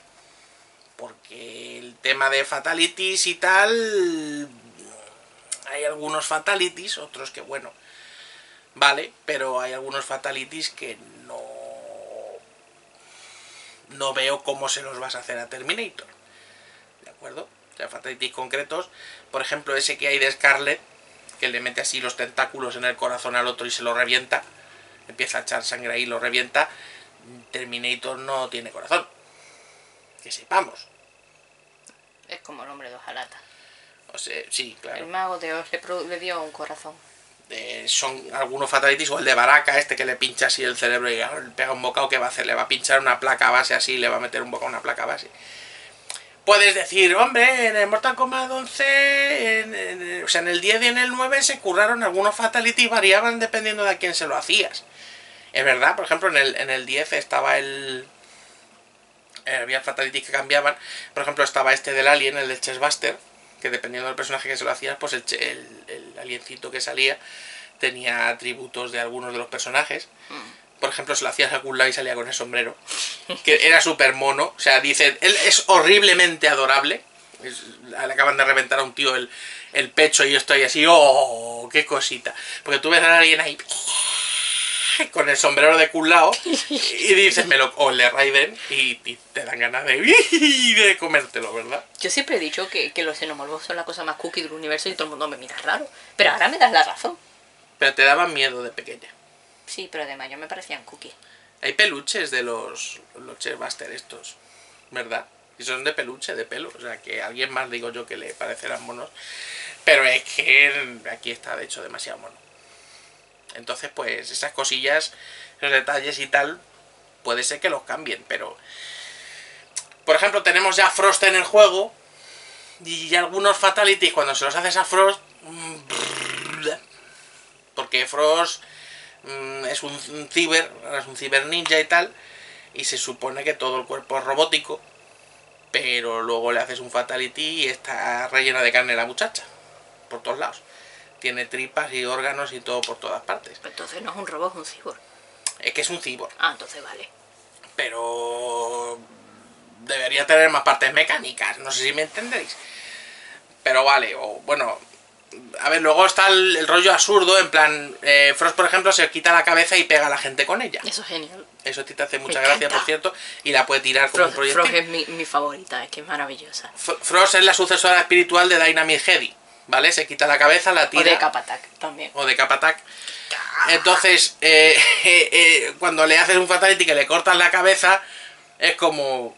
Porque el tema de fatalities y tal... Hay algunos fatalities, otros que bueno... Vale, pero hay algunos fatalities que no... No veo cómo se los vas a hacer a Terminator. ¿De acuerdo? O sea, fatalities concretos. Por ejemplo, ese que hay de Scarlett, que le mete así los tentáculos en el corazón al otro y se lo revienta. Empieza a echar sangre ahí y lo revienta. Terminator no tiene corazón. Que sepamos. Es como el hombre de hojalata. O sea, sí, El claro. mago de Oz le, pro- le dio un corazón. Eh, son algunos fatalities, o el de Baraka, este que le pincha así el cerebro y le pega un bocado, ¿qué va a hacer? Le va a pinchar una placa base así, le va a meter un bocado a una placa base. Puedes decir, hombre, en el Mortal Kombat once, en, en- o sea, en el diez y en el nueve se curraron algunos fatalities, variaban dependiendo de a quién se lo hacías. Es verdad, por ejemplo, en el, en el diez estaba el... eh, había fatalities que cambiaban. Por ejemplo, estaba este del Alien, el del Chestbuster, que dependiendo del personaje que se lo hacías, pues el, che- el, el aliencito que salía tenía atributos de algunos de los personajes. Por ejemplo, se lo hacías a Kun-Lao y salía con el sombrero, que era súper mono. O sea, dicen, él es horriblemente adorable, Es, le acaban de reventar a un tío el, el pecho y yo estoy así, ¡oh! ¡Qué cosita! Porque tú ves a alguien ahí con el sombrero de culao y dices, me lo, o el de Raiden, y, y te dan ganas de, de comértelo, ¿verdad? Yo siempre he dicho que, que los xenomorfos son la cosa más cookie del universo y todo el mundo me mira raro. Pero ahora me das la razón. Pero te daban miedo de pequeña. Sí, pero de mayor me parecían cookies. Hay peluches de los, los Chessbuster estos, ¿verdad? Y son de peluche, de pelo. O sea, que a alguien más digo yo que le parecerán monos. Pero es que aquí está, de hecho, demasiado mono. Entonces, pues, esas cosillas, esos detalles y tal, puede ser que los cambien, pero... Por ejemplo, tenemos ya Frost en el juego, y algunos Fatalities, cuando se los haces a Frost... Porque Frost mmm, es un, un ciber, es un ciber ninja y tal, y se supone que todo el cuerpo es robótico, pero luego le haces un Fatality y está rellena de carne la muchacha, por todos lados. Tiene tripas y órganos y todo por todas partes. Pero entonces no es un robot, es un cyborg. Es que es un cyborg. Ah, entonces vale. Pero... debería tener más partes mecánicas, no sé si me entendéis. Pero vale, o bueno... A ver, luego está el, el rollo absurdo, en plan... Eh, Frost, por ejemplo, se quita la cabeza y pega a la gente con ella. Eso es genial. Eso a ti te hace mucha Me gracia, encanta. por cierto, y la puede tirar como Frost, un proyectil. Frost es mi, mi favorita, es que es maravillosa. F- Frost es la sucesora espiritual de Dynamite Heady, ¿vale? Se quita la cabeza, la tira... O de Capatak también. O de Capatak. Entonces, eh, eh, eh, cuando le haces un Fatality que le cortas la cabeza, es como...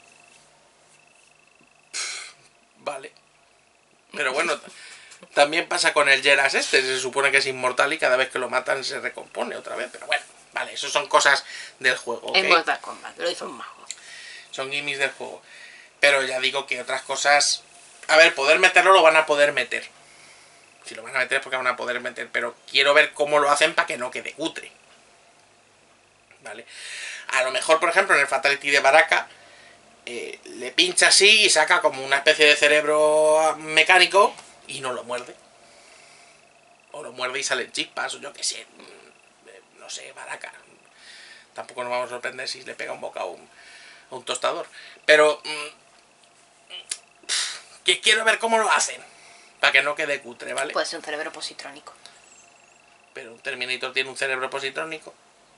Vale. Pero bueno, también pasa con el Geras este, se supone que es inmortal y cada vez que lo matan se recompone otra vez. Pero bueno, vale, eso son cosas del juego, ¿ok? Es Mortal Kombat, lo hizo un mago. Son gimmicks del juego. Pero ya digo que otras cosas... A ver, poder meterlo lo van a poder meter. Si lo van a meter es porque van a poder meter, pero quiero ver cómo lo hacen para que no quede cutre. ¿Vale? A lo mejor, por ejemplo, en el Fatality de Baraka, eh, le pincha así y saca como una especie de cerebro mecánico y no lo muerde. O lo muerde y salen chispas, o yo qué sé. No sé, Baraka. Tampoco nos vamos a sorprender si le pega un bocado a un, a un tostador. Pero... Mmm, que quiero ver cómo lo hacen. Para que no quede cutre, ¿vale? Puede ser un cerebro positrónico. Pero un Terminator tiene un cerebro positrónico.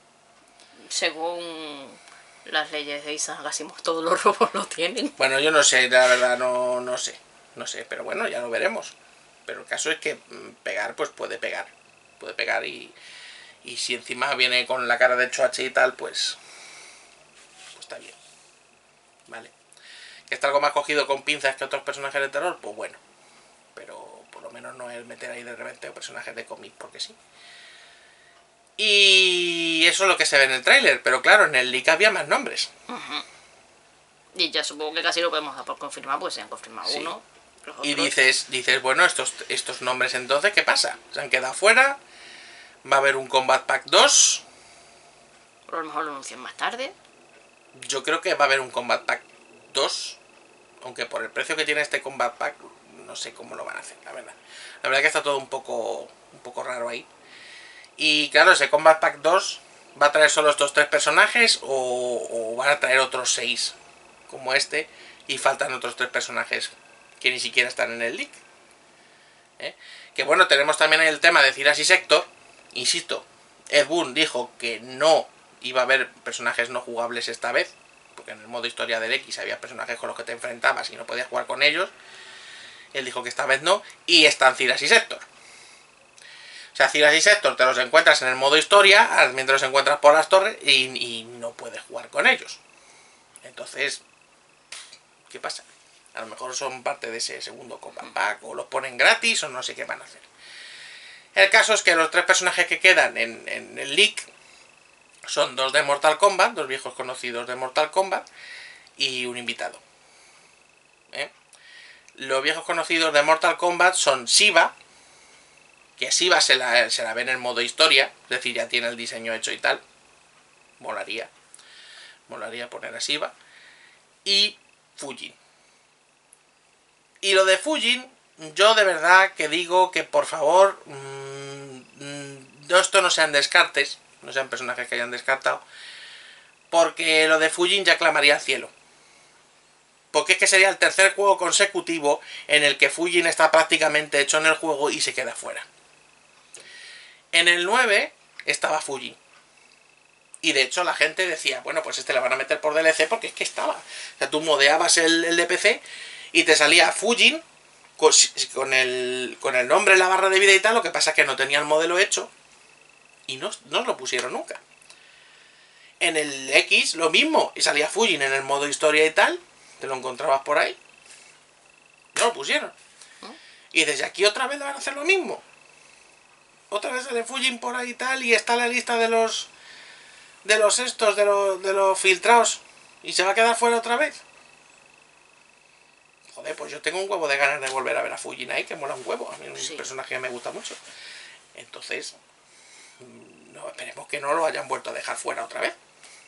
Según las leyes de Isaac Asimov, todos los robots lo tienen. Bueno, yo no sé, la verdad, no, no sé. No sé, pero bueno, ya lo veremos. Pero el caso es que pegar, pues puede pegar. Puede pegar y... Y si encima viene con la cara de Choache y tal, pues... Pues está bien. Vale. ¿Que está algo más cogido con pinzas que otros personajes de terror? Pues bueno. Pero por lo menos no es meter ahí de repente personajes de cómic porque sí. Y eso es lo que se ve en el tráiler, pero claro, en el leak había más nombres. Uh-huh. Y ya supongo que casi lo podemos dar por confirmar, pues se han confirmado Sí. uno. Los Y otros... dices, dices, bueno, estos, estos nombres entonces, ¿qué pasa? ¿Se han quedado fuera? ¿Va a haber un Combat Pack dos? O a lo mejor lo anuncian más tarde. Yo creo que va a haber un Combat Pack dos, aunque por el precio que tiene este Combat Pack, no sé cómo lo van a hacer, la verdad. La verdad que está todo un poco, un poco raro ahí. Y claro, ese Combat Pack dos va a traer solo estos tres personajes o, o van a traer otros seis como este y faltan otros tres personajes que ni siquiera están en el leak. ¿Eh? Que bueno, tenemos también el tema de Ciras y Sector. Insisto, Ed Boon dijo que no iba a haber personajes no jugables esta vez, porque en el modo historia del X había personajes con los que te enfrentabas y no podías jugar con ellos. Él dijo que esta vez no, y están Ciras y Sector. O sea, Ciras y Sector te los encuentras en el modo historia, mientras los encuentras por las torres, y, y no puedes jugar con ellos. Entonces, ¿qué pasa? A lo mejor son parte de ese segundo Combat Pack, o los ponen gratis, o no sé qué van a hacer. El caso es que los tres personajes que quedan en, en el leak son dos de Mortal Kombat, dos viejos conocidos de Mortal Kombat, y un invitado. ¿Eh? Los viejos conocidos de Mortal Kombat son Shiva, que Shiva se la, se la ve en el modo historia, es decir, ya tiene el diseño hecho y tal. Molaría. Molaría poner a Shiva. Y Fujin. Y lo de Fujin, yo de verdad que digo que por favor, mmm, mmm, esto no sean descartes, no sean personajes que hayan descartado, porque lo de Fujin ya clamaría al cielo. Porque es que sería el tercer juego consecutivo en el que Fujin está prácticamente hecho en el juego y se queda fuera. En el nueve estaba Fujin. Y de hecho la gente decía, bueno, pues este le van a meter por D L C porque es que estaba. O sea, tú modeabas el, el de P C y te salía Fujin con, con, el, con el nombre en la barra de vida y tal. Lo que pasa es que no tenía el modelo hecho y no, no lo pusieron nunca. En el X lo mismo, y salía Fujin en el modo historia y tal. Te lo encontrabas por ahí. No lo pusieron. Y desde aquí otra vez le van a hacer lo mismo. Otra vez sale Fujin por ahí y tal. Y está la lista de los... De los estos, de los, de los filtrados. Y se va a quedar fuera otra vez. Joder, pues yo tengo un huevo de ganas de volver a ver a Fujin ahí, que mola un huevo. A mí es un sí. personaje que me gusta mucho. Entonces... No, esperemos que no lo hayan vuelto a dejar fuera otra vez.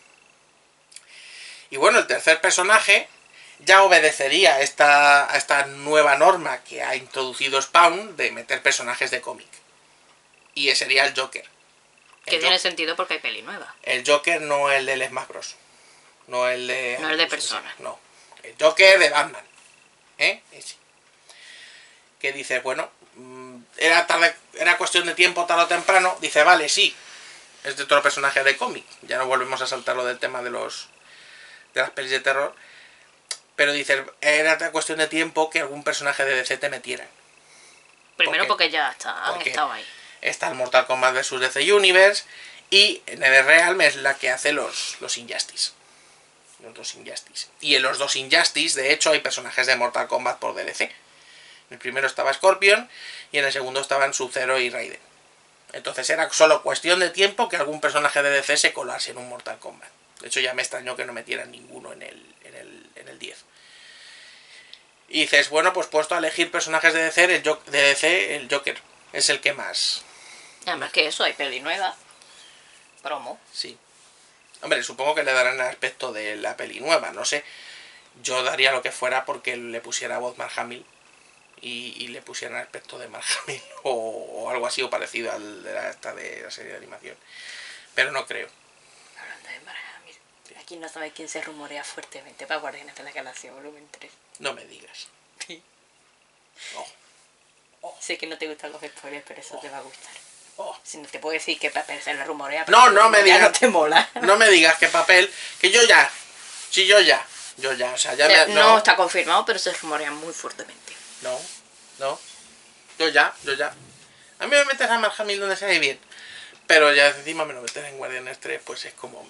Y bueno, el tercer personaje... ya obedecería a esta, a esta nueva norma que ha introducido Spawn de meter personajes de cómic. Y ese sería el Joker. El que Joker. Tiene sentido porque hay peli nueva. El Joker, no el del Smash Bros. No el de... No el de personas. No. El Joker de Batman. ¿Eh? Ese. Que dice, bueno, era, tarde, era cuestión de tiempo tarde o temprano. Dice, vale, sí. Es de otro personaje de cómic. Ya no volvemos a saltar lo del tema de los... de las pelis de terror. Pero dice, era cuestión de tiempo que algún personaje de D C te metieran. Primero porque, porque ya está, han estado ahí. Está el Mortal Kombat versus D C Universe. Y NetherRealm es la que hace los, los Injustice. Los dos Injustice. Y en los dos Injustice, de hecho, hay personajes de Mortal Kombat por D L C. En el primero estaba Scorpion y en el segundo estaban Sub-Zero y Raiden. Entonces era solo cuestión de tiempo que algún personaje de D C se colase en un Mortal Kombat. De hecho, ya me extrañó que no metieran ninguno en el, en el, en el diez. Y dices, bueno, pues puesto a elegir personajes de D C, el, de D C, el Joker es el que más... Además que eso, hay peli nueva. Promo. Sí. Hombre, supongo que le darán el aspecto de la peli nueva, no sé. Yo daría lo que fuera porque le pusiera voz Mark Hamill y, y le pusieran el aspecto de Mark Hamill o, o algo así o parecido al de la, esta de la serie de animación. Pero no creo. Hablando de Mark Hamill, aquí no sabe quién se rumorea fuertemente para Guardianes de la Galaxia volumen tres. No me digas. Sí. Oh. Oh. Sé que no te gustan los spoilers, pero eso oh. te va a gustar. Oh. Si no te puedo decir que Papel se la rumorea, no, no me digas, no te mola. No me digas que Papel, que yo ya, sí, yo ya, yo ya, o sea, ya me, me, no. no está confirmado, pero se rumorea muy fuertemente. No, no, yo ya, yo ya. A mí me metes a Mark Hamill donde sea bien, pero ya encima me lo metes en Guardianes tres, pues es como...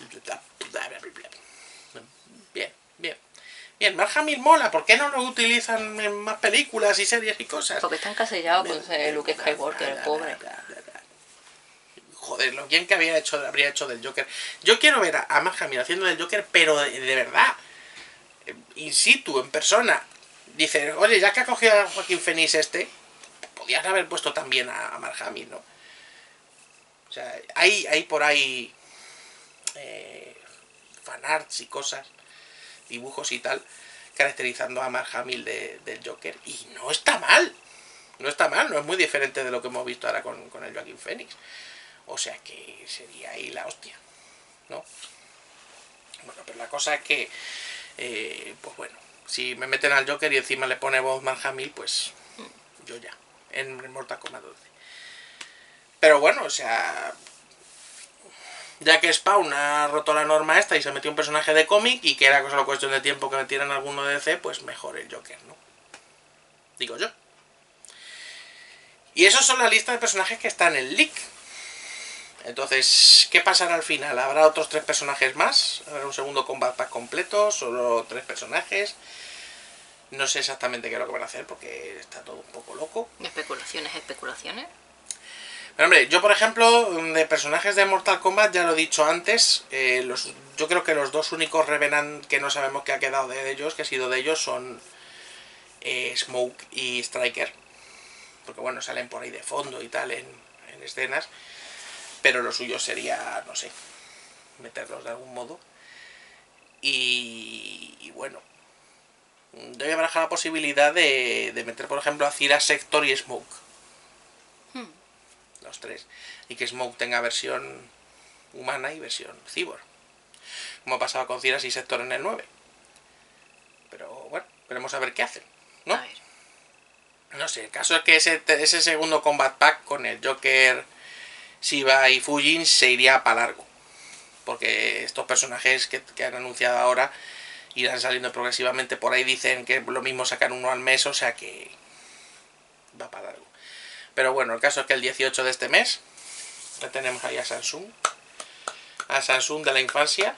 Bien, bien. Bien, Mark Hamill mola, ¿por qué no lo utilizan en más películas y series y cosas? Porque está encasillado con Luke Skywalker, el pobre. Joder, lo bien que había hecho, habría hecho del Joker. Yo quiero ver a, a Mark Hamill haciendo del Joker, pero de, de verdad, in situ, en persona. Dice, oye, ya que ha cogido a Joaquín Phoenix este, podías haber puesto también a, a Mark Hamill, ¿no? O sea, hay, hay por ahí eh, fanarts y cosas, dibujos y tal, caracterizando a Mark Hamill de, del Joker. Y no está mal. No está mal, no es muy diferente de lo que hemos visto ahora con, con el Joaquin Phoenix. O sea que sería ahí la hostia, ¿no? Bueno, pero la cosa es que, eh, pues bueno, si me meten al Joker y encima le pone voz Mark Hamill, pues yo ya, en Mortal Kombat doce. Pero bueno, o sea, ya que Spawn ha roto la norma esta y se metió un personaje de cómic y que era solo cuestión de tiempo que metieran alguno de D C, pues mejor el Joker, ¿no? Digo yo. Y esos son la lista de personajes que están en el leak. Entonces, ¿qué pasará al final? ¿Habrá otros tres personajes más? ¿Habrá un segundo combat pack completo? ¿Solo tres personajes? No sé exactamente qué es lo que van a hacer porque está todo un poco loco. Especulaciones, especulaciones. Pero hombre, yo por ejemplo, de personajes de Mortal Kombat, ya lo he dicho antes, eh, los, yo creo que los dos únicos Revenant que no sabemos qué ha quedado de ellos, que ha sido de ellos, son eh, Smoke y Striker. Porque bueno, salen por ahí de fondo y tal en, en escenas. Pero lo suyo sería, no sé, meterlos de algún modo. Y, y bueno, debe barajar la posibilidad de, de meter, por ejemplo, a Cira, Sector y Smoke. Hmm. Los tres. Y que Smoke tenga versión humana y versión cyborg. Como pasaba con Cira y Sector en el nueve. Pero Veremos a ver qué hacen, ¿no? A ver. No sé, el caso es que ese, ese segundo Combat Pack con el Joker, Shiva y Fujin se iría para largo. Porque estos personajes que, que han anunciado ahora irán saliendo progresivamente. Por ahí dicen que lo mismo sacan uno al mes, o sea que va para largo. Pero bueno, el caso es que el dieciocho de este mes ya tenemos ahí a Samsung. A Samsung de la infancia.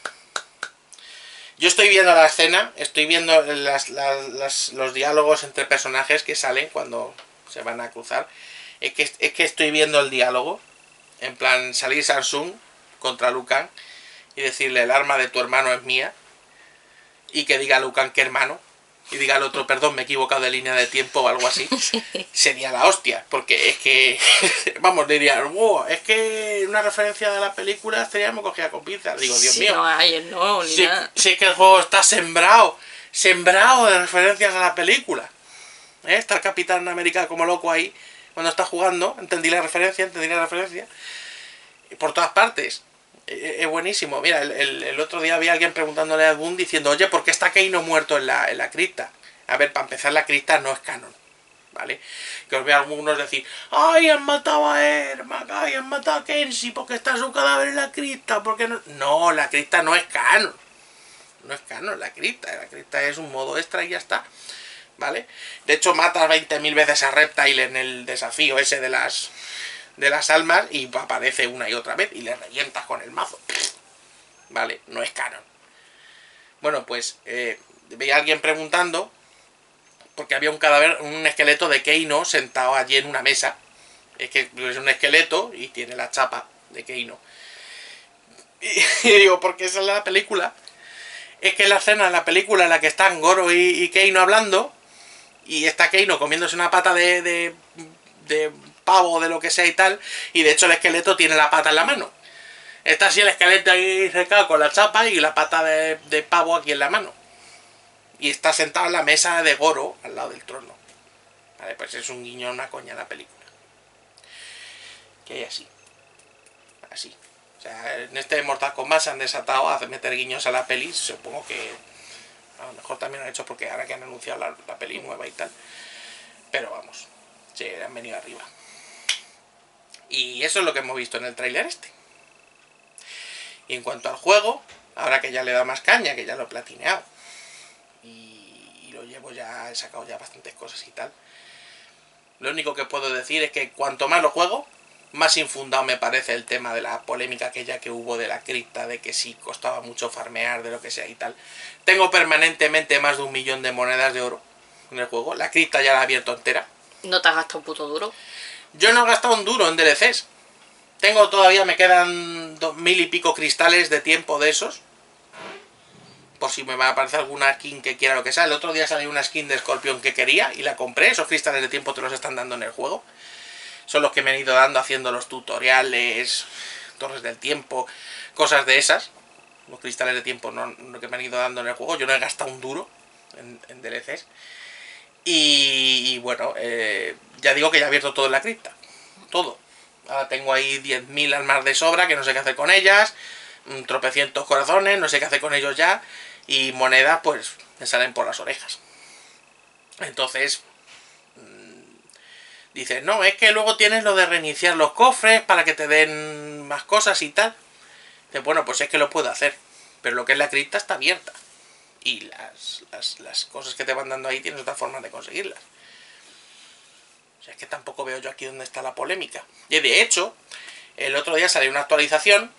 Yo estoy viendo la escena, estoy viendo las, las, las, los diálogos entre personajes que salen cuando se van a cruzar. Es que, es que estoy viendo el diálogo. En plan, salir Samsung contra Liu Kang y decirle: el arma de tu hermano es mía. Y que diga Liu Kang que hermano. Y diga al otro: perdón, me he equivocado de línea de tiempo o algo así. Sería la hostia. Porque es que, vamos, dirían: wow, es que una referencia de la película estaría muy cogida con pinzas. Digo, Dios Sí, mío. no hay, no, ni Sí, nada. sí que el juego está sembrado. Sembrado de referencias a la película. ¿Eh? Está el Capitán América como loco ahí cuando está jugando. Entendí la referencia, entendí la referencia. Por todas partes. Es buenísimo. Mira, el, el, el otro día había alguien preguntándole a Boon diciendo: oye, ¿por qué está Kano muerto en la, en la cripta? A ver, para empezar, la cripta no es canon, ¿vale? Que os veo algunos decir: ¡ay, han matado a Ermac! ¡Ay, han matado a Kenshi! Porque está su cadáver en la cripta. Porque no... no, la cripta no es canon. No es canon la cripta. La cripta es un modo extra y ya está, ¿vale? De hecho, matas veinte mil veces a Reptile en el desafío ese de las... de las almas y aparece una y otra vez y le revientas con el mazo. Vale, no es canon. Bueno, pues eh, veía a alguien preguntando porque había un cadáver, un esqueleto de Kano sentado allí en una mesa. Es que es un esqueleto y tiene la chapa de Kano. Y, y digo, porque esa es la película. Es que la escena de la película en la que están Goro y, y Kano hablando y está Kano comiéndose una pata de, de, de pavo, de lo que sea y tal, y de hecho el esqueleto tiene la pata en la mano. Está así el esqueleto ahí recado con la chapa y la pata de, de pavo aquí en la mano. Y está sentado en la mesa de Goro al lado del trono. Vale, pues es un guiño, una coña en la película. Que hay así. Así. O sea, en este Mortal Kombat se han desatado a meter guiños a la peli. Supongo que a lo mejor también han hecho porque ahora que han anunciado la, la peli nueva y tal. Pero vamos, se han venido arriba. Y eso es lo que hemos visto en el tráiler este. Y en cuanto al juego, ahora que ya le he dado más caña, que ya lo he platineado y, y lo llevo ya, he sacado ya bastantes cosas y tal, lo único que puedo decir es que cuanto más lo juego, más infundado me parece el tema de la polémica aquella que hubo de la cripta, de que sí costaba mucho farmear, de lo que sea y tal. Tengo permanentemente más de un millón de monedas de oro en el juego. La cripta ya la he abierto entera. ¿No te has gastado un puto duro? Yo no he gastado un duro en D L Cs. Tengo todavía, me quedan dos mil y pico cristales de tiempo de esos. Por si me va a aparecer alguna skin que quiera, lo que sea. El otro día salió una skin de Scorpion que quería y la compré. Esos cristales de tiempo te los están dando en el juego. Son los que me han ido dando haciendo los tutoriales, torres del tiempo, cosas de esas. Los cristales de tiempo no, lo que me han ido dando en el juego. Yo no he gastado un duro en, en D L Cs. Y, y bueno, eh, ya digo que ya he abierto todo en la cripta. Todo. Ahora tengo ahí diez mil almas de sobra que no sé qué hacer con ellas. Tropecientos corazones, no sé qué hacer con ellos ya. Y monedas, pues, me salen por las orejas. Entonces, mmm, dice, no, es que luego tienes lo de reiniciar los cofres para que te den más cosas y tal. Dice, bueno, pues es que lo puedo hacer. Pero lo que es la cripta está abierta. Y las, las, las cosas que te van dando ahí tienes otra forma de conseguirlas. O sea, es que tampoco veo yo aquí dónde está la polémica. Y de hecho, el otro día salió una actualización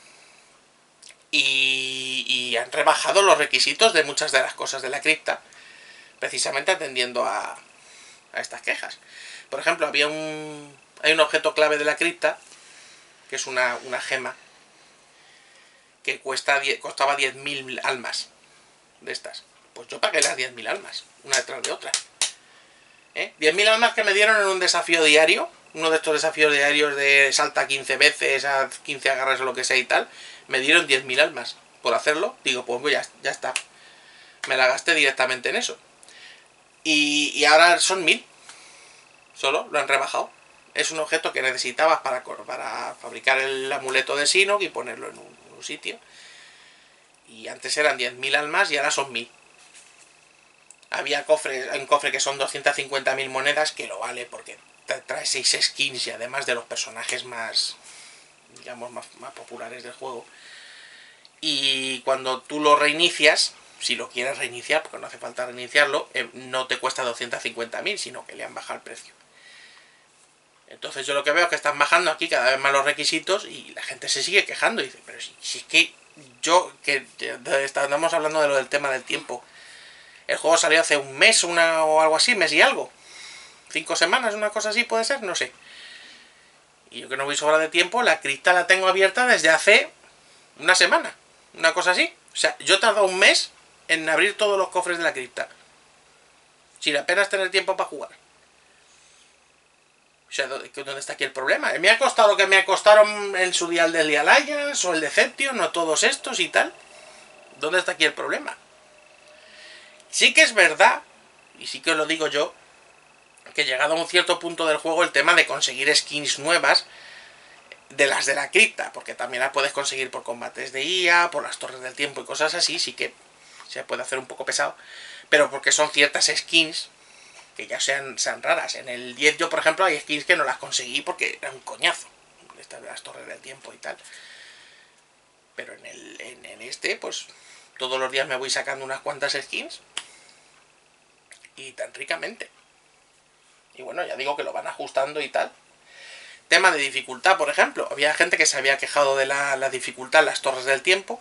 y, y han rebajado los requisitos de muchas de las cosas de la cripta, precisamente atendiendo a, a estas quejas. Por ejemplo, había un hay un objeto clave de la cripta, que es una, una gema, que cuesta costaba diez mil almas de estas. Pues yo pagué las diez mil almas, una detrás de otra. ¿Eh? diez mil almas que me dieron en un desafío diario, uno de estos desafíos diarios de salta quince veces, a quince agarres o lo que sea y tal, me dieron diez mil almas por hacerlo. Digo, pues ya, ya está. Me la gasté directamente en eso. Y, y ahora son mil. Solo, lo han rebajado. Es un objeto que necesitabas para, para fabricar el amuleto de Shinnok y ponerlo en un, en un sitio. Y antes eran diez mil almas y ahora son mil. había cofres, hay un cofre que son doscientas cincuenta mil monedas, que lo vale porque te trae seis skins y además de los personajes más, digamos, más, más populares del juego. Y cuando tú lo reinicias, si lo quieres reiniciar, porque no hace falta reiniciarlo, eh, no te cuesta doscientas cincuenta mil, sino que le han bajado el precio. Entonces yo lo que veo es que están bajando aquí cada vez más los requisitos y la gente se sigue quejando y dice, pero si, si es que yo, que estamos hablando de lo del tema del tiempo, el juego salió hace un mes una, o algo así, mes y algo, cinco semanas, una cosa así puede ser, no sé. Y yo que no voy sobra de tiempo, la cripta la tengo abierta desde hace una semana, una cosa así. O sea, yo he tardado un mes en abrir todos los cofres de la cripta, sin apenas tener tiempo para jugar. O sea, ¿dónde está aquí el problema? ¿Me ha costado lo que me costaron en su día el del Alliance o el Deception, no todos estos y tal? ¿Dónde está aquí el problema? Sí que es verdad, y sí que os lo digo yo, que llegado a un cierto punto del juego el tema de conseguir skins nuevas de las de la cripta, porque también las puedes conseguir por combates de I A, por las torres del tiempo y cosas así, sí que se puede hacer un poco pesado, pero porque son ciertas skins que ya sean, sean raras. En el diez yo, por ejemplo, hay skins que no las conseguí porque era un coñazo, estas de las torres del tiempo y tal. Pero en, el, en, en este, pues, todos los días me voy sacando unas cuantas skins y tan ricamente. Y bueno, ya digo que lo van ajustando y tal. Tema de dificultad, por ejemplo. Había gente que se había quejado de la, la dificultad en las torres del tiempo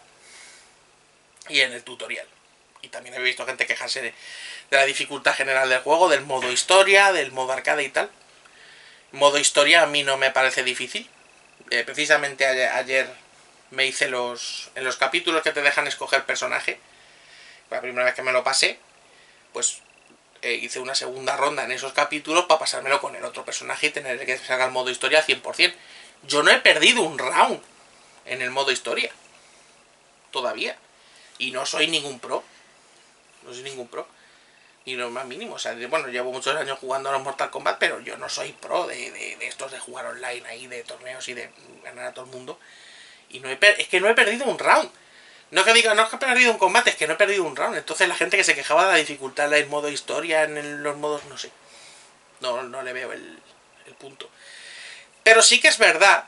y en el tutorial. Y también he visto gente quejarse de, de la dificultad general del juego, del modo historia, del modo arcade y tal. Modo historia a mí no me parece difícil. Eh, precisamente ayer, ayer me hice los... En los capítulos que te dejan escoger personaje, la primera vez que me lo pasé, pues eh, hice una segunda ronda en esos capítulos para pasármelo con el otro personaje y tener que sacar el modo historia al cien por cien. Yo no he perdido un round en el modo historia. Todavía. Y no soy ningún pro. No soy ningún pro. Y no más mínimo. O sea, bueno, llevo muchos años jugando a los Mortal Kombat, pero yo no soy pro de, de, de estos de jugar online ahí, de torneos y de ganar a todo el mundo. Y no he es que no he perdido un round. No es que diga, no es que he perdido un combate, es que no he perdido un round. Entonces la gente que se quejaba de la dificultad en el modo historia, en el, los modos, no sé. No, no le veo el, el punto. Pero sí que es verdad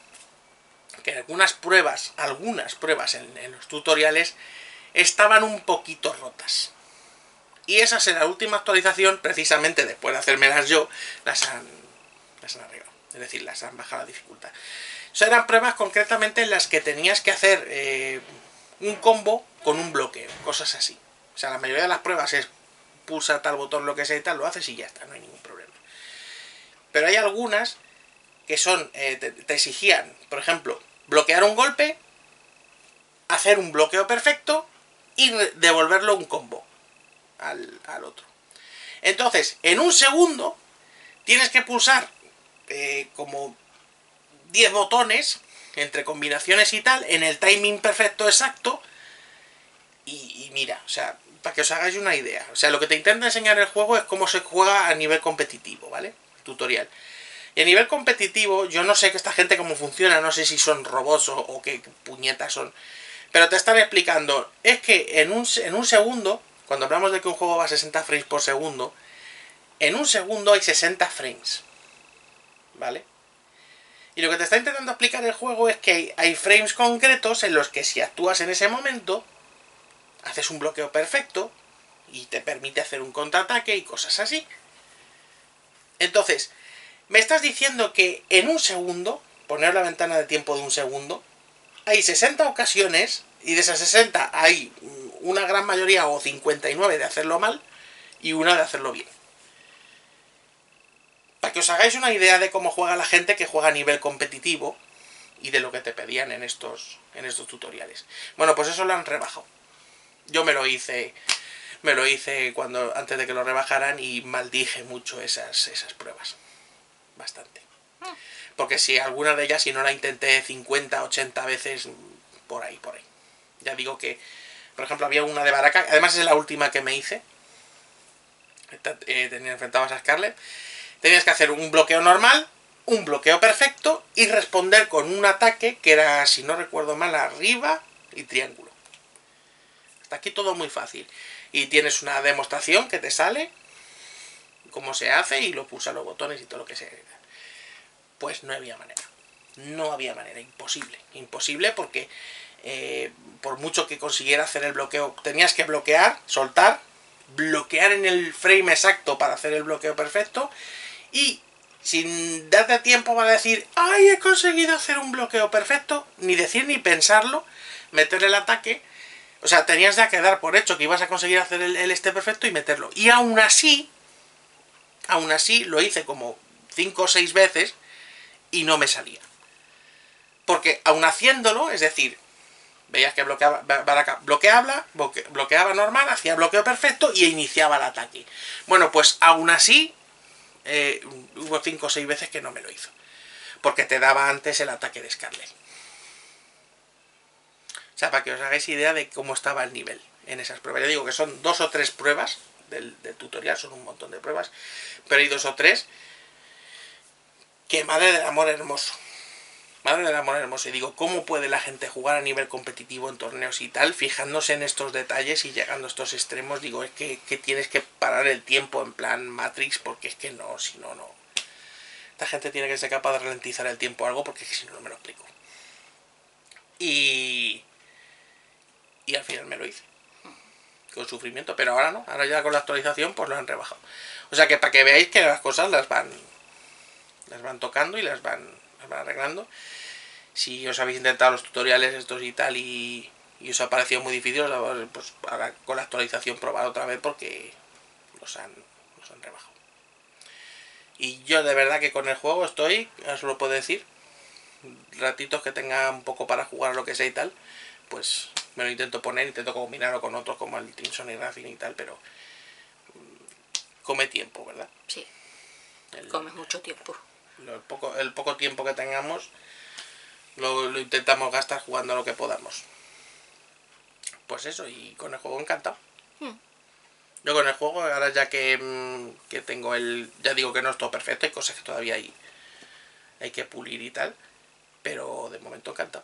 que algunas pruebas, algunas pruebas en, en los tutoriales estaban un poquito rotas. Y esas en la última actualización, precisamente después de hacérmelas yo, las han, las han arreglado. Es decir, las han bajado la dificultad. O sea, eran pruebas concretamente en las que tenías que hacer eh, un combo con un bloqueo, cosas así. O sea, la mayoría de las pruebas es pulsa tal botón, lo que sea y tal, lo haces y ya está, no hay ningún problema. Pero hay algunas que son, eh, te, te exigían, por ejemplo, bloquear un golpe, hacer un bloqueo perfecto y devolverlo un combo al, al otro. Entonces, en un segundo, tienes que pulsar eh, como diez botones, entre combinaciones y tal, en el timing perfecto exacto. Y, y mira, o sea, para que os hagáis una idea. O sea, lo que te intenta enseñar el juego es cómo se juega a nivel competitivo, ¿vale? Tutorial. Y a nivel competitivo, yo no sé que esta gente cómo funciona, no sé si son robots o, o qué puñetas son. Pero te están explicando, es que en un, en un segundo, cuando hablamos de que un juego va a sesenta frames por segundo, en un segundo hay sesenta frames, ¿vale? Y lo que te está intentando explicar el juego es que hay, hay frames concretos en los que si actúas en ese momento, haces un bloqueo perfecto y te permite hacer un contraataque y cosas así. Entonces, me estás diciendo que en un segundo, poner la ventana de tiempo de un segundo, hay sesenta ocasiones, y de esas sesenta hay una gran mayoría o cincuenta y nueve de hacerlo mal y una de hacerlo bien. Para que os hagáis una idea de cómo juega la gente que juega a nivel competitivo y de lo que te pedían en estos, en estos tutoriales. Bueno, pues eso lo han rebajado. Yo me lo hice, me lo hice cuando antes de que lo rebajaran y maldije mucho esas, esas pruebas. Bastante. Porque si alguna de ellas, si no la intenté cincuenta, ochenta veces, por ahí, por ahí. Ya digo que, por ejemplo, había una de Baraka, además es la última que me hice. Eh, tenía enfrentabas a Scarlet. Tenías que hacer un bloqueo normal, un bloqueo perfecto y responder con un ataque que era, si no recuerdo mal, arriba y triángulo. hasta aquí todo muy fácil. Y tienes una demostración que te sale, cómo se hace, y lo pulsa los botones y todo lo que sea. Pues no había manera. No había manera, imposible. Imposible porque eh, por mucho que consiguiera hacer el bloqueo, tenías que bloquear, soltar, bloquear en el frame exacto para hacer el bloqueo perfecto, y sin darte tiempo para decir, ¡ay, he conseguido hacer un bloqueo perfecto! Ni decir ni pensarlo, meter el ataque. O sea, tenías ya que dar por hecho que ibas a conseguir hacer el, el este perfecto y meterlo. Y aún así, aún así lo hice como cinco o seis veces y no me salía. Porque aún haciéndolo, es decir, veías que bloqueaba, Baraka bloqueaba, bloqueaba normal, hacía bloqueo perfecto y iniciaba el ataque. Bueno, pues aún así, eh, hubo cinco o seis veces que no me lo hizo. Porque te daba antes el ataque de Scarlet. O sea, para que os hagáis idea de cómo estaba el nivel en esas pruebas. Ya digo que son dos o tres pruebas del, del tutorial, son un montón de pruebas, pero hay dos o tres que, madre del amor hermoso. Madre del amor hermoso. Y digo, ¿cómo puede la gente jugar a nivel competitivo en torneos y tal, fijándose en estos detalles y llegando a estos extremos? Digo, es que, que tienes que parar el tiempo en plan Matrix, porque es que no, si no, no. Esta gente tiene que ser capaz de ralentizar el tiempo o algo, porque es que si no, no me lo explico. Y... Y al final me lo hice. Con sufrimiento, pero ahora no. Ahora ya con la actualización pues lo han rebajado. O sea que para que veáis que las cosas las van... Las van tocando y las van... Las van arreglando. Si os habéis intentado los tutoriales estos y tal y, y os ha parecido muy difícil, pues ahora con la actualización probad otra vez porque los han, los han rebajado. Y yo de verdad que con el juego estoy, eso lo puedo decir, ratitos que tenga un poco para jugar lo que sea y tal, pues me lo intento poner, intento combinarlo con otros como el Team Sonic Racing y tal, pero come tiempo, ¿verdad? Sí, el, comes mucho tiempo. El poco, el poco tiempo que tengamos Lo, lo intentamos gastar jugando a lo que podamos. Pues eso, y con el juego encantado. Mm. Yo con el juego, ahora ya que, que tengo el... Ya digo que no es todo perfecto, hay cosas que todavía hay, hay que pulir y tal. Pero de momento encantado.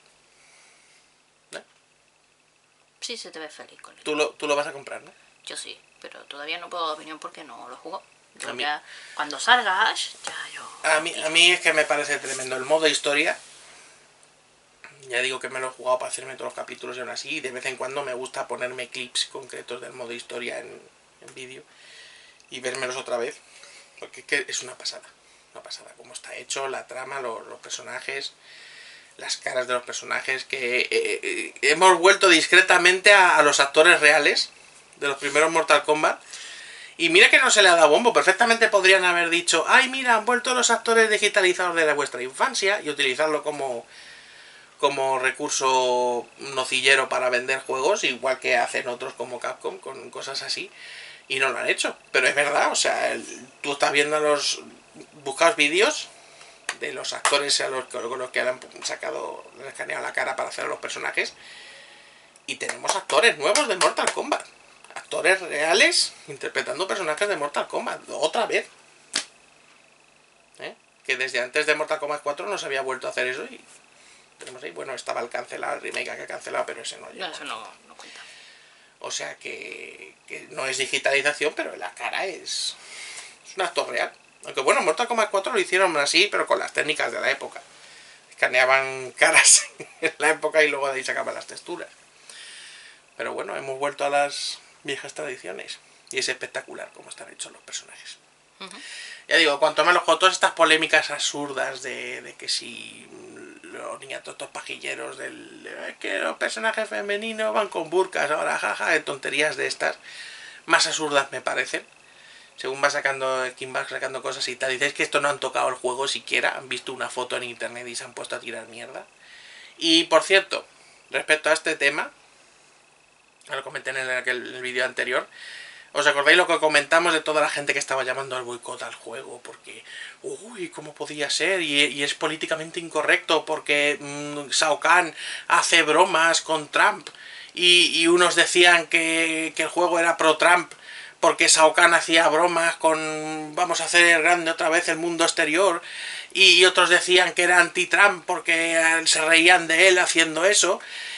¿Eh? Sí, se te ve feliz con él. ¿Tú lo, tú lo vas a comprar, ¿no? Yo sí, pero todavía no puedo dar opinión porque no lo juego. Yo ya, cuando salga Ash, ya yo... A mí, a mí es que me parece tremendo el modo historia. Ya digo que me lo he jugado para hacerme todos los capítulos y aún así, y de vez en cuando me gusta ponerme clips concretos del modo historia en, en vídeo y vérmelos otra vez, porque es que es una pasada, una pasada, cómo está hecho, la trama, los, los personajes, las caras de los personajes, que eh, eh, hemos vuelto discretamente a, a los actores reales de los primeros Mortal Kombat. Y mira que no se le ha dado bombo, perfectamente podrían haber dicho, ay mira, han vuelto los actores digitalizados de la vuestra infancia, y utilizarlo como... como recurso nocillero para vender juegos, igual que hacen otros como Capcom, con cosas así, y no lo han hecho. Pero es verdad, o sea, el, tú estás viendo los buscados vídeos de los actores a los, con los que han sacado, han escaneado la cara para hacer a los personajes, y tenemos actores nuevos de Mortal Kombat. Actores reales interpretando personajes de Mortal Kombat, otra vez. ¿Eh? Que desde antes de Mortal Kombat cuatro no se había vuelto a hacer eso y... tenemos ahí, bueno, estaba el cancelado, el remake que ha cancelado, pero ese no llegó. No, eso no, no cuenta. O sea que, que no es digitalización, pero la cara es, es un actor real. Aunque bueno, Mortal Kombat cuatro lo hicieron así, pero con las técnicas de la época. Escaneaban caras en la época y luego de ahí sacaban las texturas. Pero bueno, hemos vuelto a las viejas tradiciones. Y es espectacular cómo están hechos los personajes. Uh-huh. Ya digo, cuanto más los juegos, todas estas polémicas absurdas de, de que si... los niñatos, estos pajilleros del es que los personajes femeninos van con burkas ahora, jaja, de tonterías de estas más absurdas me parecen, según va sacando Skinback, sacando cosas y tal, dices que esto no han tocado el juego siquiera, han visto una foto en internet y se han puesto a tirar mierda. Y por cierto, respecto a este tema, lo comenté en el, el, el vídeo anterior, ¿os acordáis lo que comentamos de toda la gente que estaba llamando al boicot al juego? Porque, uy, ¿cómo podía ser? Y, y es políticamente incorrecto porque mmm, Shao Kahn hace bromas con Trump. Y, y unos decían que, que el juego era pro-Trump porque Shao Kahn hacía bromas con vamos a hacer grande otra vez el mundo exterior. Y, y otros decían que era anti-Trump porque se reían de él haciendo eso.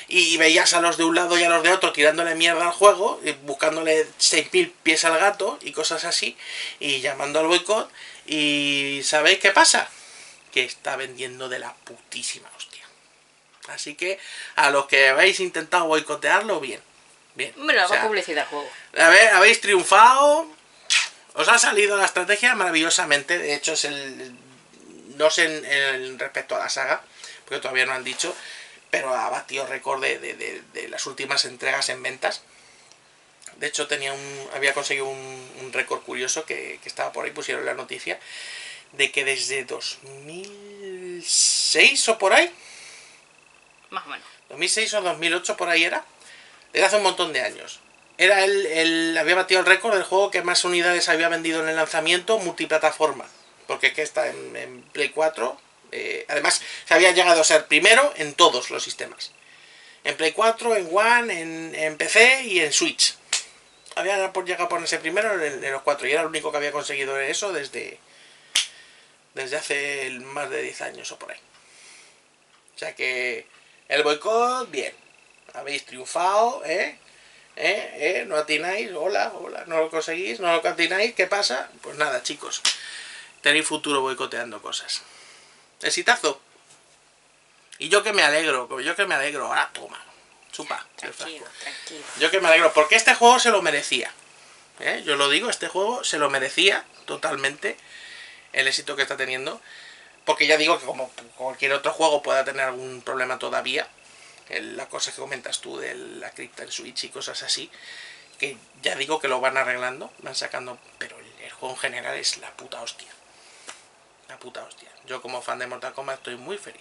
y veías a los de un lado y a los de otro tirándole mierda al juego, buscándole seis mil pies al gato y cosas así, y llamando al boicot. Y ¿sabéis qué pasa? Que está vendiendo de la putísima hostia. Así que a los que habéis intentado boicotearlo, bien. Bien. Bueno, o sea, publicidad al juego. A ver, habéis triunfado. Os ha salido la estrategia maravillosamente. De hecho, es el. No sé en, en respecto a la saga, porque todavía no han dicho, pero ha batido récord de, de, de, de las últimas entregas en ventas. De hecho, tenía un, había conseguido un, un récord curioso que, que estaba por ahí, pusieron la noticia, de que desde dos mil seis o por ahí, más o menos, dos mil seis o dos mil ocho por ahí era, era hace un montón de años. Era el, el había batido el récord del juego que más unidades había vendido en el lanzamiento multiplataforma. Porque es que está en, en Play cuatro. Eh, además, se había llegado a ser primero en todos los sistemas. En Play cuatro, en One, en, en P C y en Switch. Había llegado a ponerse primero en, en los cuatro. Y era el único que había conseguido eso desde, desde hace más de diez años o por ahí. O sea que el boicot, bien. Habéis triunfado, ¿eh? ¿Eh? ¿Eh? ¿No atináis? Hola, hola. ¿No lo conseguís? ¿No lo atináis? ¿Qué pasa? Pues nada, chicos. Tenéis futuro boicoteando cosas. Exitazo. Y yo que me alegro, yo que me alegro. Ahora toma. Chupa. Tranquilo, tranquilo. Yo que me alegro, porque este juego se lo merecía. ¿Eh? Yo lo digo, este juego se lo merecía totalmente el éxito que está teniendo. Porque ya digo que como cualquier otro juego pueda tener algún problema todavía. La cosa que comentas tú de la cripta en Switch y cosas así. Que ya digo que lo van arreglando, van sacando. Pero el, el juego en general es la puta hostia. La puta hostia. Yo como fan de Mortal Kombat estoy muy feliz.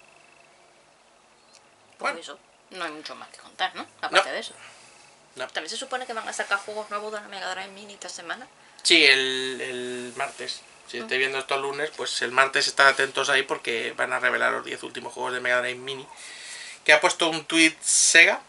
Bueno, pues eso, no hay mucho más que contar, ¿no? Aparte no. de eso. No. ¿También se supone que van a sacar juegos nuevos de la Mega Drive Mini esta semana? Sí, el, el martes. Si estoy viendo esto el lunes, pues el martes están atentos ahí porque van a revelar los diez últimos juegos de Mega Drive Mini. Que ha puesto un tweet Sega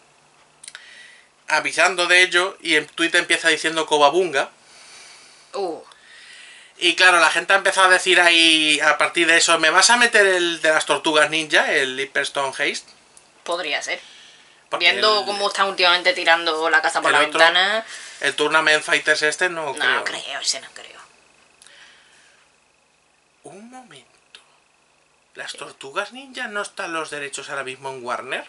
avisando de ello y en Twitter empieza diciendo Cobabunga. Uh. Y claro, la gente ha empezado a decir ahí, a partir de eso, ¿me vas a meter el de las tortugas ninja, el Hyperstone Haste? Podría ser. Porque viendo el, cómo están últimamente tirando la casa por la otro, ventana. El Tournament Fighters este no, no creo. No creo, ese no creo. Un momento. ¿Las tortugas ninja no están los derechos ahora mismo en Warner?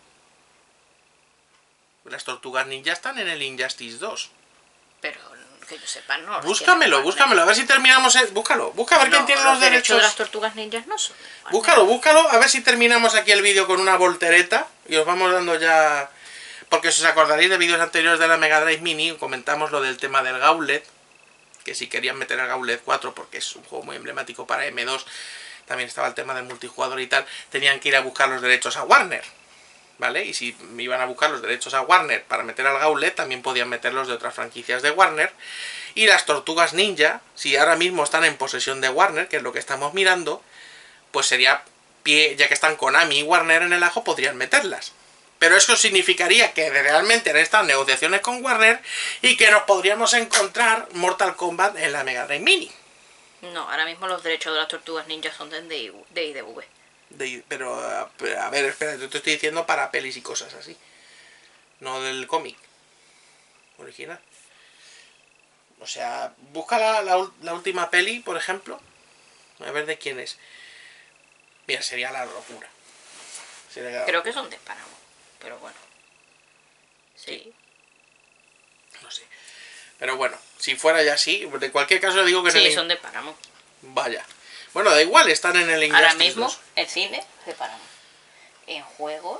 Las tortugas ninja están en el Injustice dos. Pero que yo sepa, no. Búscamelo, búscamelo, a ver si terminamos. El... Búscalo, busca a ver no, quién tiene los, los derechos. derechos de las tortugas ninjas no son. Búscalo, búscalo, a ver si terminamos aquí el vídeo con una voltereta y os vamos dando ya. Porque si os acordaréis de vídeos anteriores de la Mega Drive Mini, comentamos lo del tema del Gauntlet. Que si querían meter el Gauntlet cuatro, porque es un juego muy emblemático para eme dos, también estaba el tema del multijugador y tal, tenían que ir a buscar los derechos a Warner. ¿Vale? Y si iban a buscar los derechos a Warner para meter al Gauntlet, también podían meterlos de otras franquicias de Warner. Y las tortugas ninja, si ahora mismo están en posesión de Warner, que es lo que estamos mirando, pues sería pie, ya que están Konami y Warner en el ajo, podrían meterlas. Pero eso significaría que realmente han estado en negociaciones con Warner y que nos podríamos encontrar Mortal Kombat en la Mega Drive Mini. No, ahora mismo los derechos de las tortugas ninja son de I D V. De, pero, a ver, espera, yo te estoy diciendo para pelis y cosas así. No del cómic original. O sea, busca la, la, la última peli, por ejemplo. A ver de quién es. Mira, sería la locura. Sería la Creo locura. que son de Paramount, pero bueno. Sí. sí. No sé. Pero bueno, si fuera ya así, de cualquier caso le digo que sí, no. Sí, son de Paramount. Vaya. Bueno, da igual, están en el Injustice Ahora mismo, dos. el cine es de Paramount. En juegos.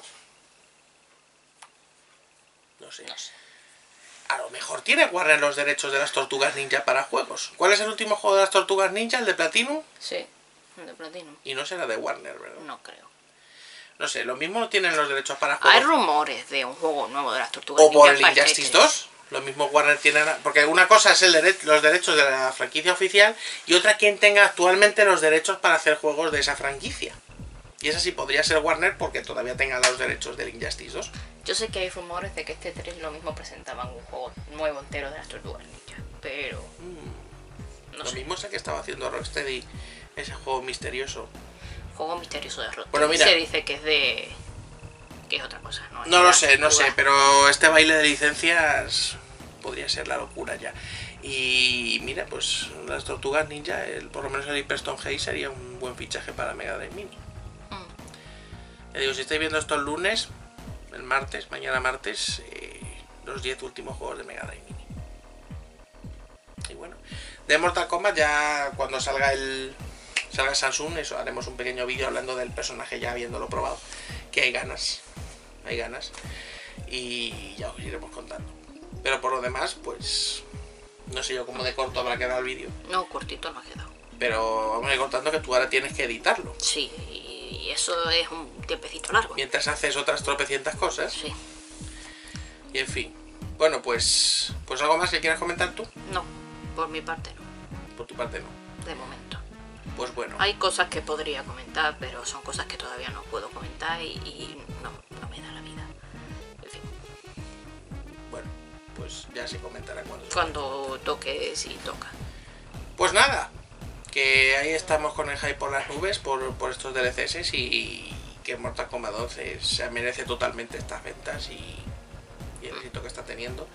No sé. No sé. A lo mejor tiene Warner los derechos de las tortugas ninja para juegos. ¿Cuál es el último juego de las tortugas ninja? ¿El de Platinum? Sí, el de Platinum. Y no será de Warner, ¿verdad? No creo. No sé, lo mismo no tienen los derechos para juegos. Hay rumores de un juego nuevo de las tortugas o ninja. por el para Injustice Tetris. dos. Lo mismo Warner tiene... Porque una cosa es el dere los derechos de la franquicia oficial y otra quien tenga actualmente los derechos para hacer juegos de esa franquicia. Y esa sí podría ser Warner porque todavía tenga los derechos del Injustice dos. Yo sé que hay rumores de que este tres lo mismo presentaban un juego nuevo entero de las tortugas ninja, pero Mm. no lo sé. mismo sé que estaba haciendo Rocksteady, ese juego misterioso. Juego misterioso de Rod. Bueno, mira. Se dice que es de que es otra cosa. No, No lo sé, no jugar. sé, pero este baile de licencias podría ser la locura ya. Y mira, pues las Tortugas Ninja, el, por lo menos el Hyper Stonehenge sería un buen fichaje para Mega Drive Mini. Mm. Ya digo, si estáis viendo esto el lunes, el martes, mañana martes, eh, los diez últimos juegos de Mega Drive Mini. Y bueno, de Mortal Kombat ya cuando salga el salga Samsung, eso, haremos un pequeño vídeo hablando del personaje ya habiéndolo probado, que hay ganas, hay ganas, y ya os iremos contando. Pero por lo demás, pues no sé yo cómo de corto habrá quedado el vídeo. No, cortito no ha quedado. Pero vamos a ir contando que tú ahora tienes que editarlo. Sí, y eso es un tiempecito largo. Mientras haces otras tropecientas cosas. Sí. Y en fin. Bueno, pues pues algo más que quieras comentar tú. No, por mi parte no. Por tu parte no. De momento. Pues bueno. Hay cosas que podría comentar, pero son cosas que todavía no puedo comentar y, y no, no me da la vida. En fin. Bueno, pues ya se comentará cuando... Cuando toque, si toca. Pues nada. Que ahí estamos con el hype por las nubes por, por estos D L Cs y que Mortal Kombat once se merece totalmente estas ventas y, y el éxito que está teniendo.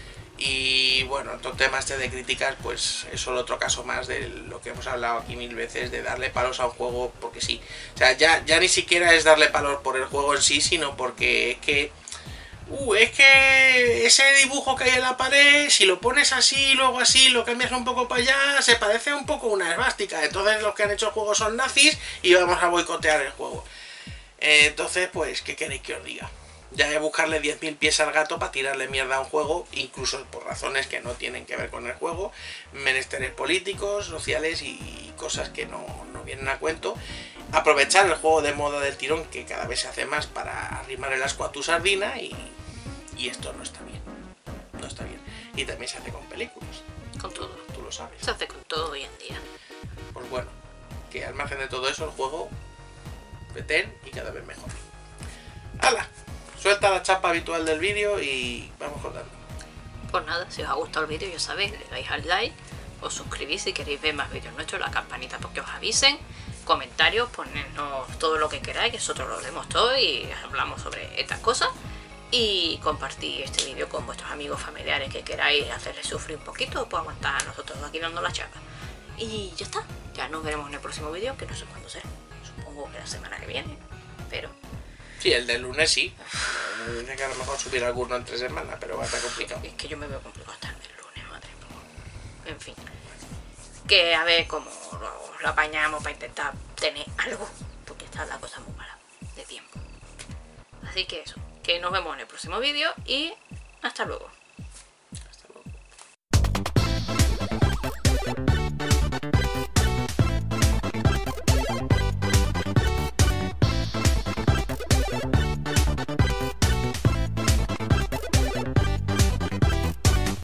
Y bueno, el tema este de críticas pues es solo otro caso más de lo que hemos hablado aquí mil veces, de darle palos a un juego porque sí. O sea, ya, ya ni siquiera es darle palos por el juego en sí, sino porque es que... Uh, es que ese dibujo que hay en la pared, si lo pones así, luego así, lo cambias un poco para allá, se parece un poco a una esvástica. Entonces los que han hecho el juego son nazis y vamos a boicotear el juego. Eh, entonces, pues, ¿qué queréis que os diga? Ya es buscarle diez mil pies al gato para tirarle mierda a un juego, incluso por razones que no tienen que ver con el juego, menesteres políticos, sociales y cosas que no, no vienen a cuento. Aprovechar el juego de moda del tirón, que cada vez se hace más para arrimar el asco a tu sardina, y, y esto no está bien. No está bien. Y también se hace con películas. Con todo. Tú lo sabes. Se hace con todo hoy en día. Pues bueno, que al margen de todo eso, el juego petén y cada vez mejor. ¡Hala! Suelta la chapa habitual del vídeo y vamos contando. Pues nada, si os ha gustado el vídeo, ya sabéis, le dais al like, os suscribís si queréis ver más vídeos nuestros, la campanita porque os avisen, comentarios, ponednos todo lo que queráis, que nosotros lo leemos todo y hablamos sobre estas cosas. Y compartir este vídeo con vuestros amigos, familiares que queráis hacerles sufrir un poquito, pues aguantar a nosotros aquí dando la chapa. Y ya está, ya nos veremos en el próximo vídeo, que no sé cuándo será, supongo que la semana que viene, pero... Sí, el del lunes sí. Dice que a lo mejor subir alguno en tres semanas, pero va a estar complicado. Es que yo me veo complicado hasta el lunes, madre mía. En fin. Que a ver cómo lo, lo apañamos para intentar tener algo. Porque está la cosa muy mala de tiempo. Así que eso. Que nos vemos en el próximo vídeo y hasta luego.